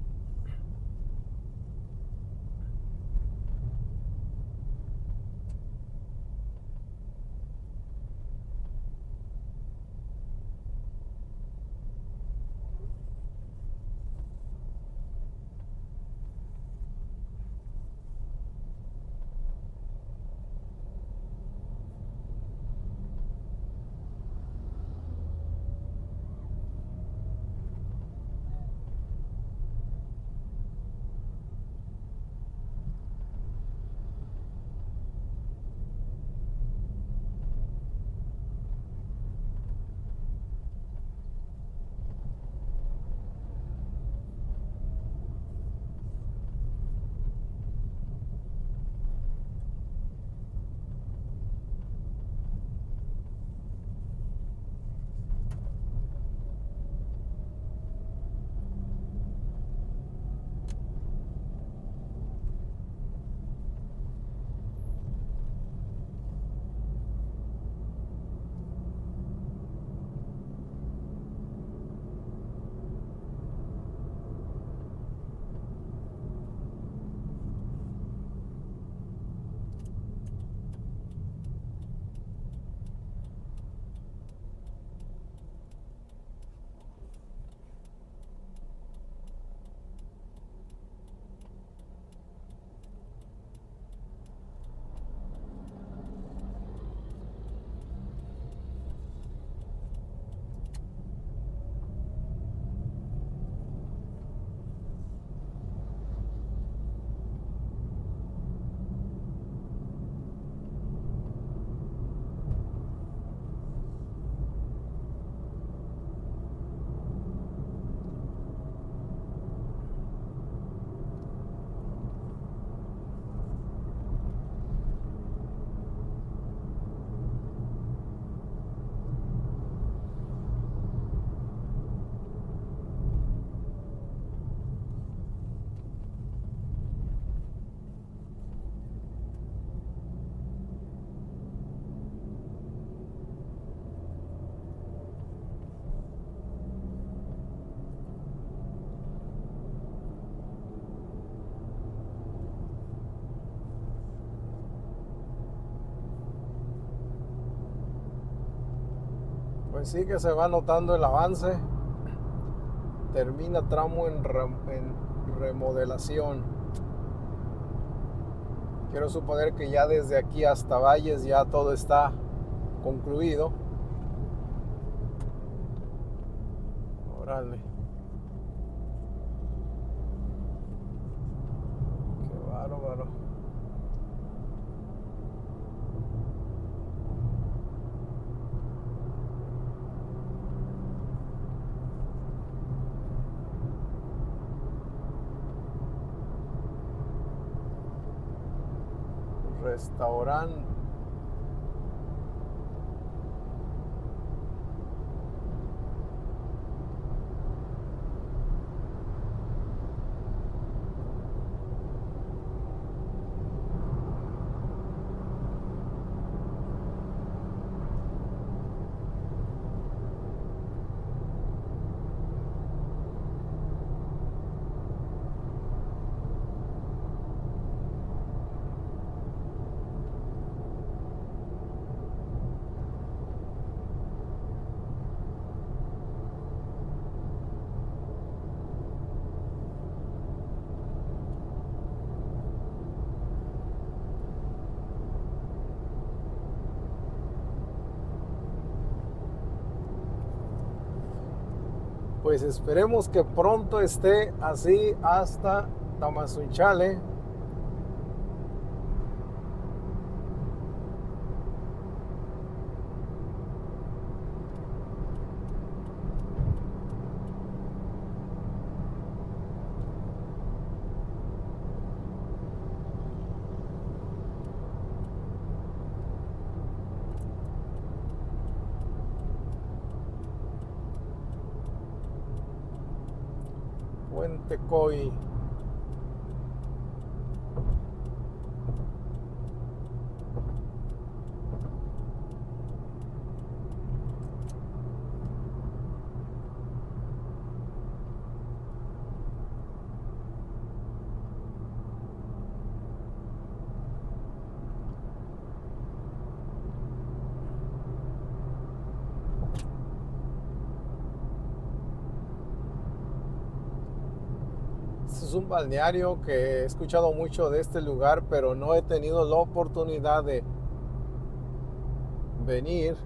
Speaker 1: Pues sí que se va notando el avance. Termina tramo en, re, en remodelación. Quiero suponer que ya desde aquí hasta Valles ya todo está concluido. Órale. Qué bárbaro. Restaurante. Pues esperemos que pronto esté así hasta Tamazunchale. Puente Coy. Este es un balneario que he escuchado mucho de este lugar, pero no he tenido la oportunidad de venir.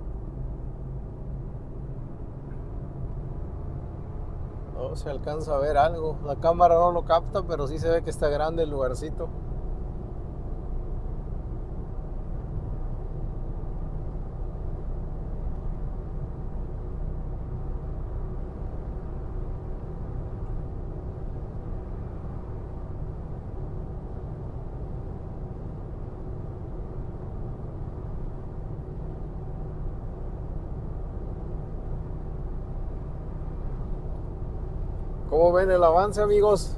Speaker 1: No se alcanza a ver algo. La cámara no lo capta, pero sí se ve que está grande el lugarcito. ¿Cómo ven el avance, amigos?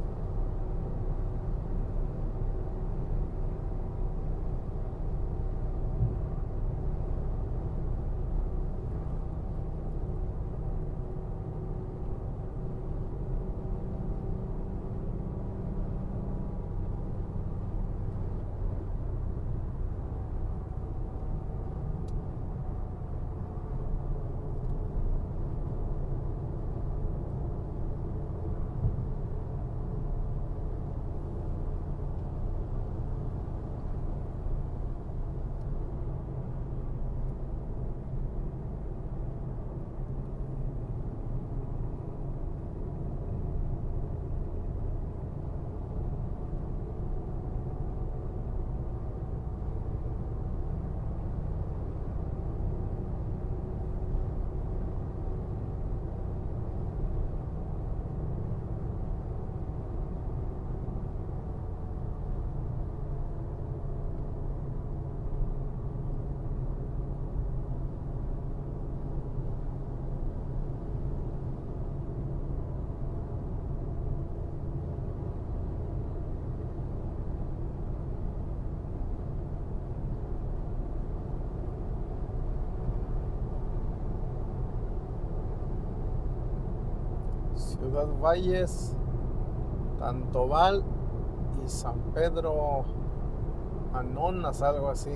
Speaker 1: Ciudad Valles, Tantobal y San Pedro Anonas, algo así.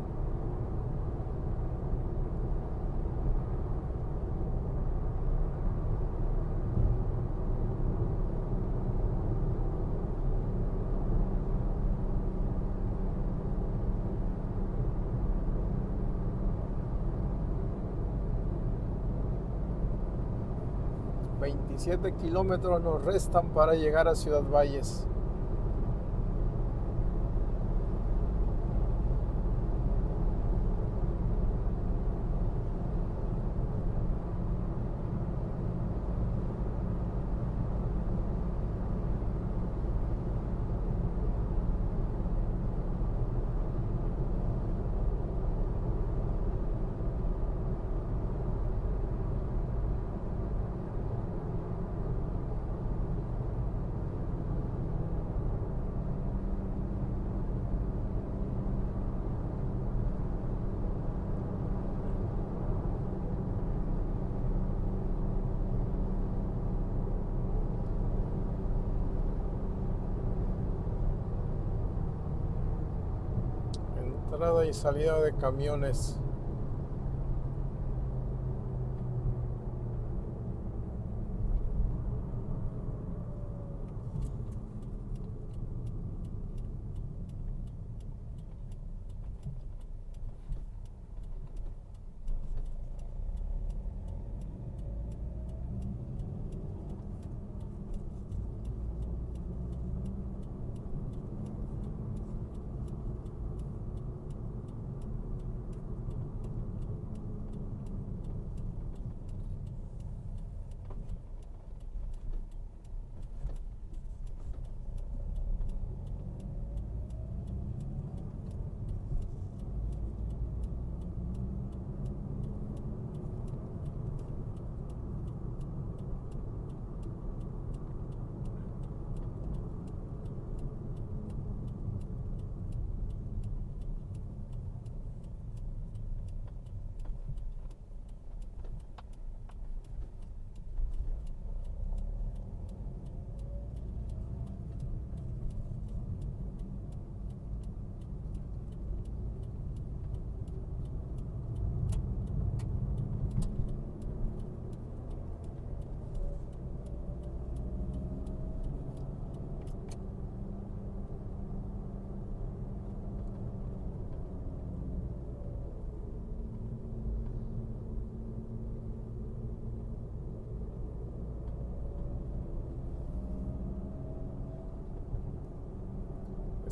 Speaker 1: veintisiete kilómetros nos restan para llegar a Ciudad Valles. Entrada y salida de camiones.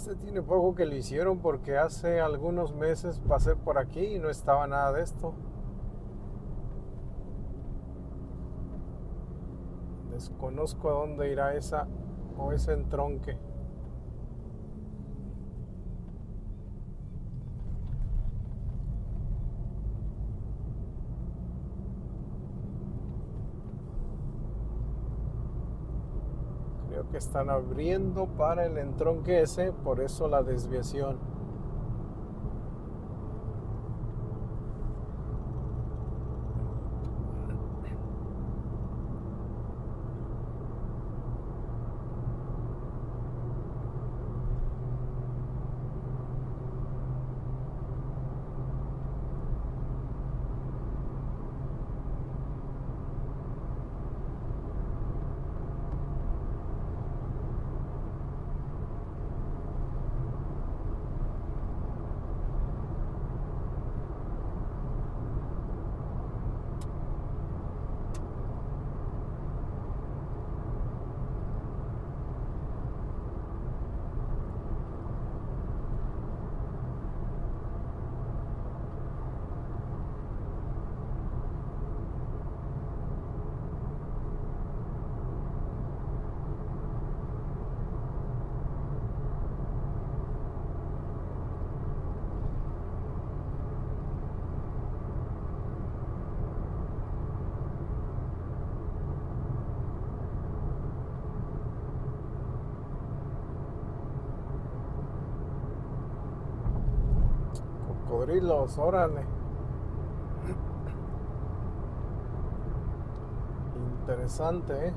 Speaker 1: Este tiene poco que lo hicieron porque hace algunos meses pasé por aquí y no estaba nada de esto. Desconozco a dónde irá esa o ese entronque. Creo que están abriendo para el entronque ese, por eso la desviación. Cocodrilos, órale. Interesante, ¿eh?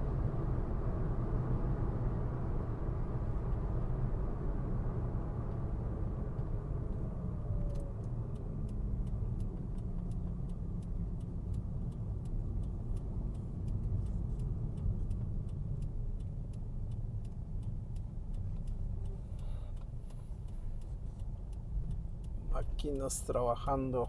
Speaker 1: Máquinas trabajando.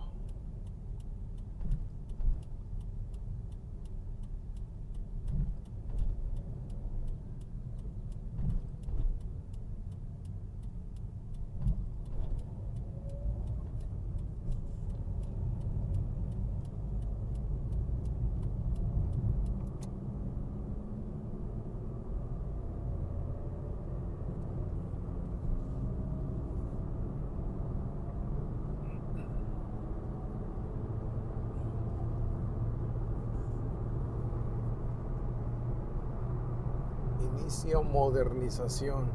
Speaker 1: Inicia modernización.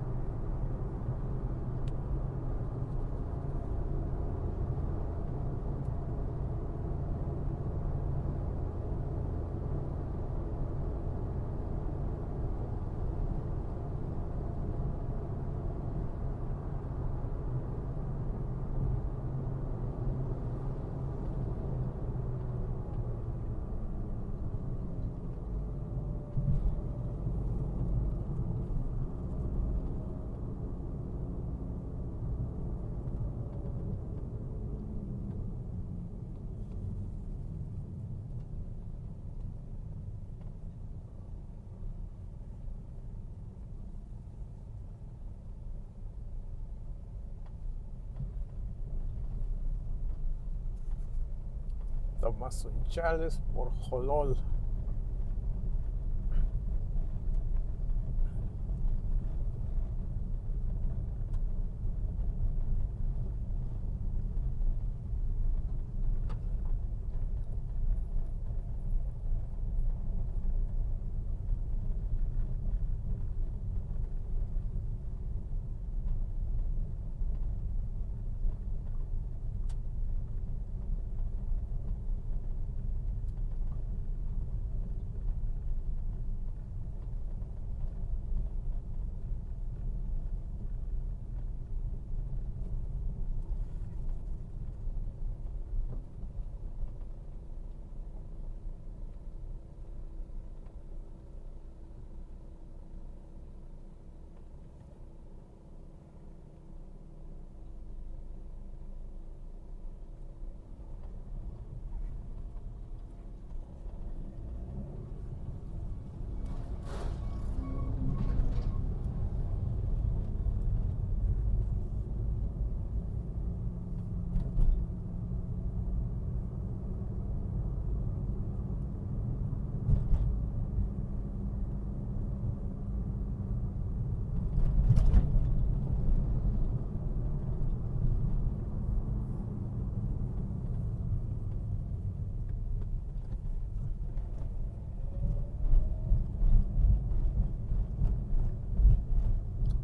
Speaker 1: Tamazunchales por Jolol.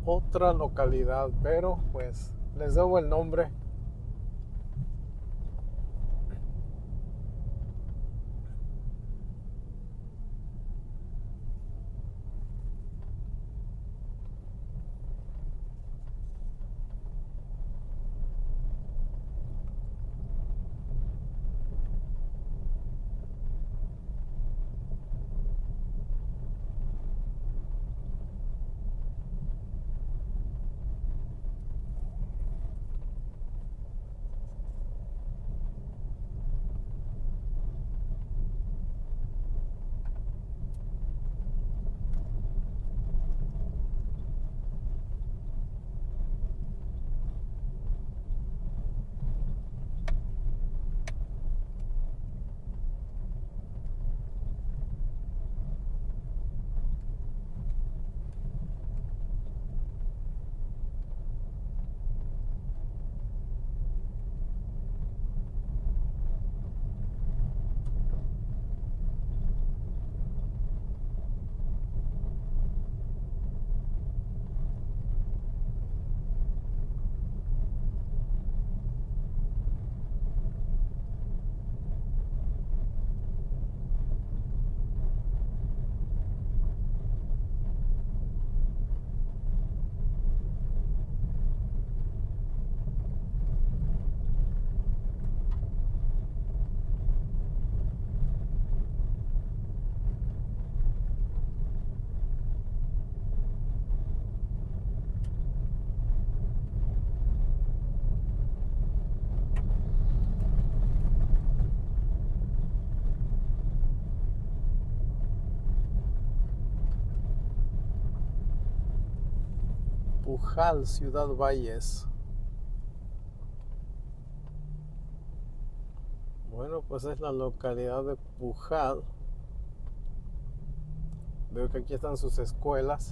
Speaker 1: otra localidad, pero pues les debo el nombre. Pujal, Ciudad Valles. Bueno, pues es la localidad de Pujal. Veo que aquí están sus escuelas.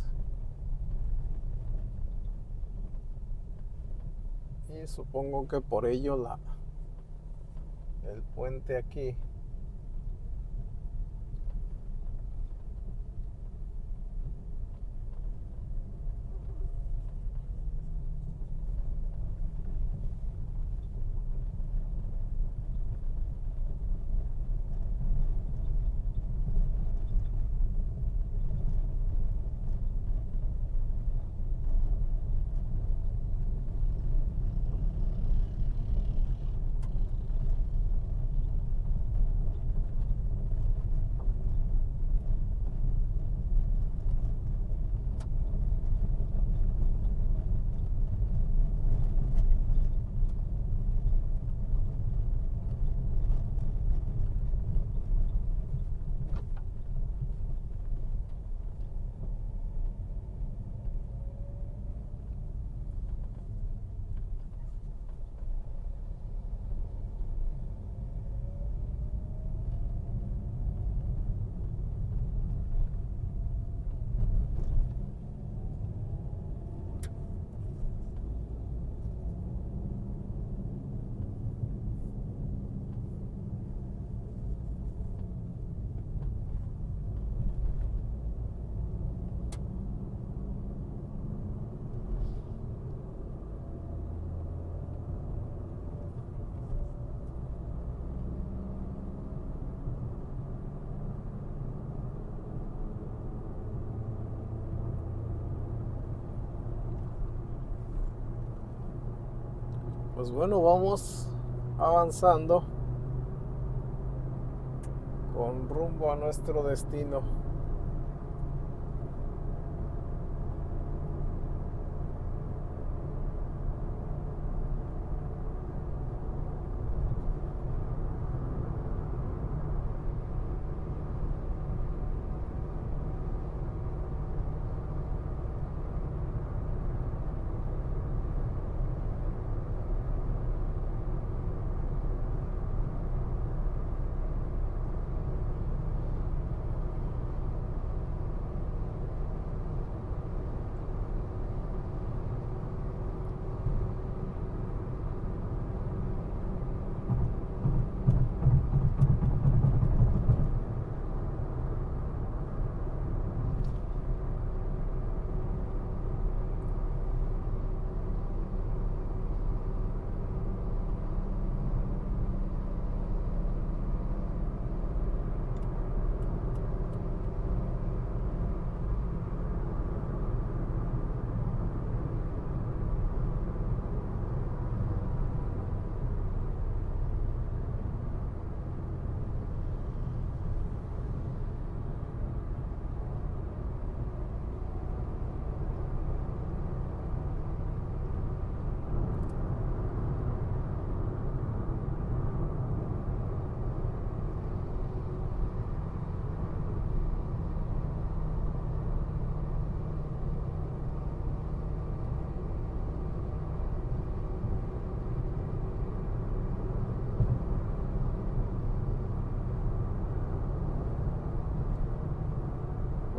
Speaker 1: Y supongo que por ello la el puente aquí. Pues bueno, vamos avanzando con rumbo a nuestro destino.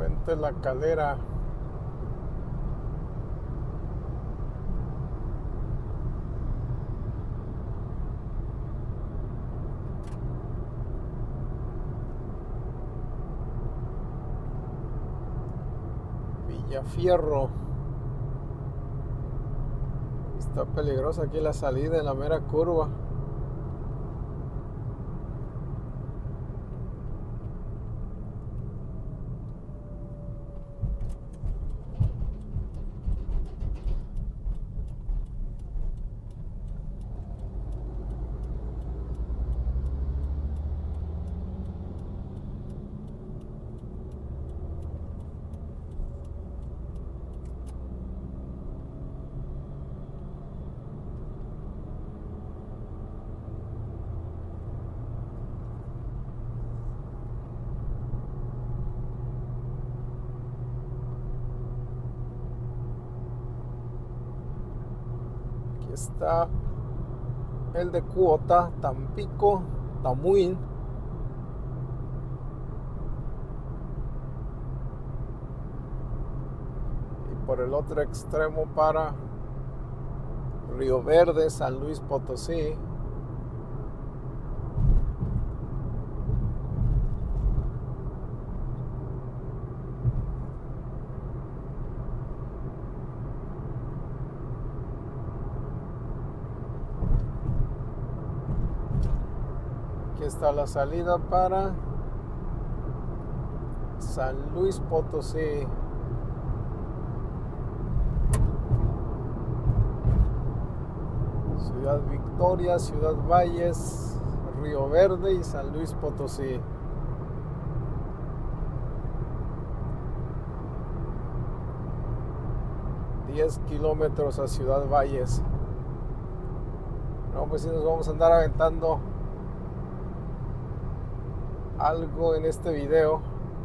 Speaker 1: Puente La Calera. Villafierro. Está peligrosa aquí la salida en la mera curva. Está el de Cuota, Tampico, Tamuín. Y por el otro extremo para Río Verde, San Luis Potosí. Aquí está la salida para San Luis Potosí. Ciudad Victoria, Ciudad Valles, Río Verde y San Luis Potosí. diez kilómetros a Ciudad Valles. No, pues sí nos vamos a andar aventando algo en este video.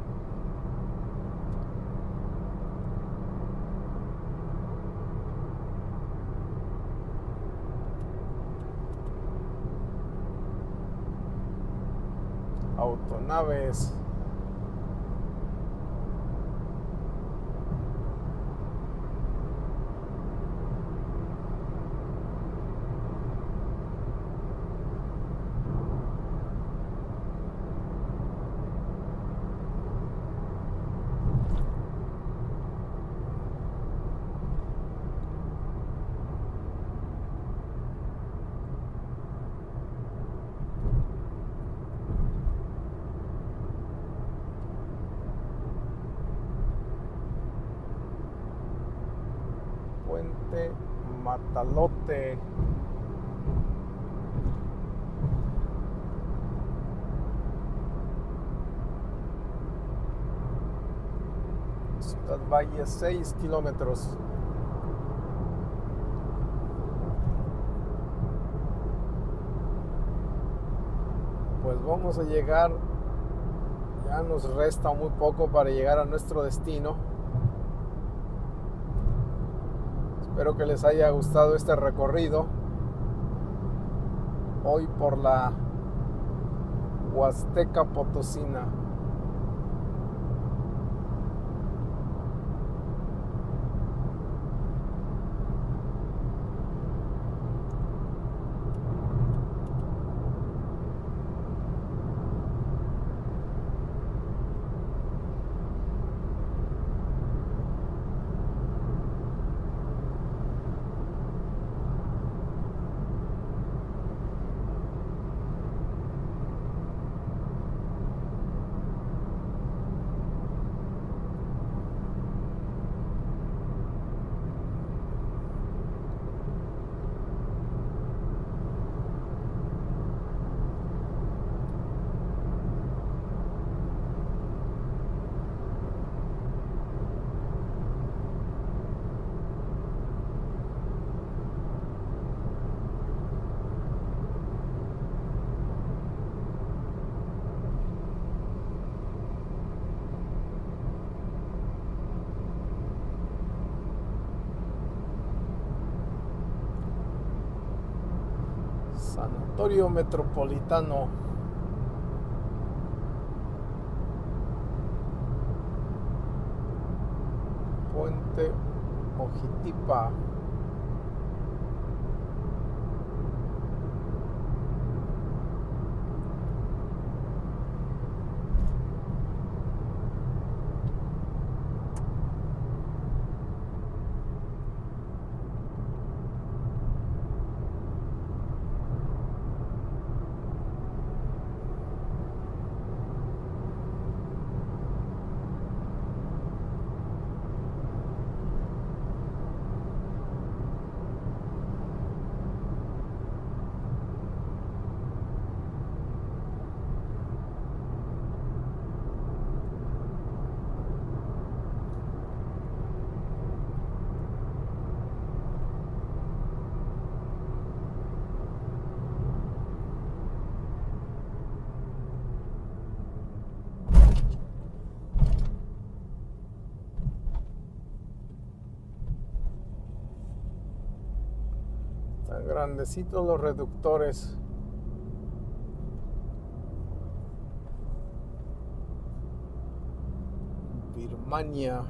Speaker 1: Autonaves. Puente Matalote. Ciudad Valle, seis kilómetros. Pues vamos a llegar, ya nos resta muy poco para llegar a nuestro destino. Espero que les haya gustado este recorrido hoy por la Huasteca Potosina. Sanatorio Metropolitano. Puente Ojitipa. Tan grandecitos los reductores. Birmania.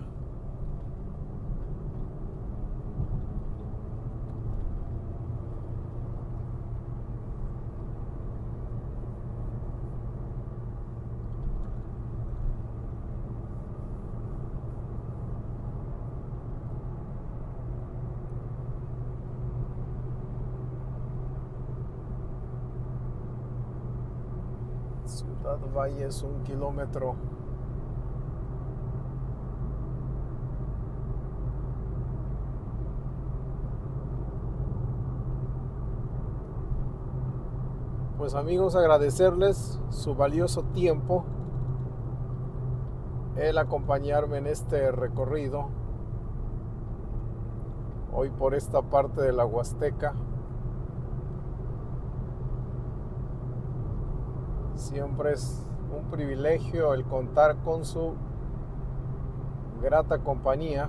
Speaker 1: Ciudad Valles, un kilómetro. Pues amigos, agradecerles su valioso tiempo, el acompañarme en este recorrido, hoy por esta parte de la Huasteca. Siempre es un privilegio el contar con su grata compañía.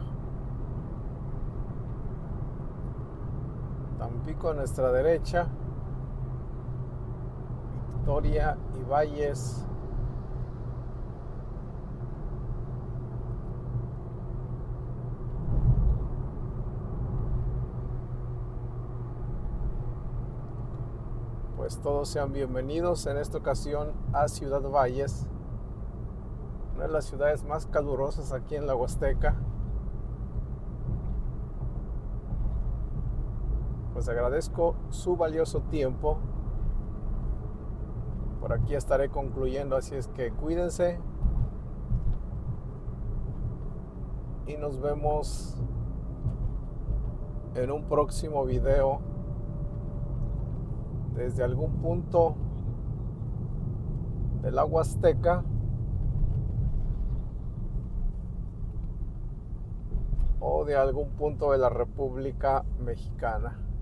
Speaker 1: Tampico a nuestra derecha, Victoria y Valles. Pues todos sean bienvenidos en esta ocasión a Ciudad Valles, una de las ciudades más calurosas aquí en la Huasteca. Pues agradezco su valioso tiempo. Por aquí estaré concluyendo, así es que cuídense y nos vemos en un próximo video desde algún punto de la Huasteca o de algún punto de la República Mexicana.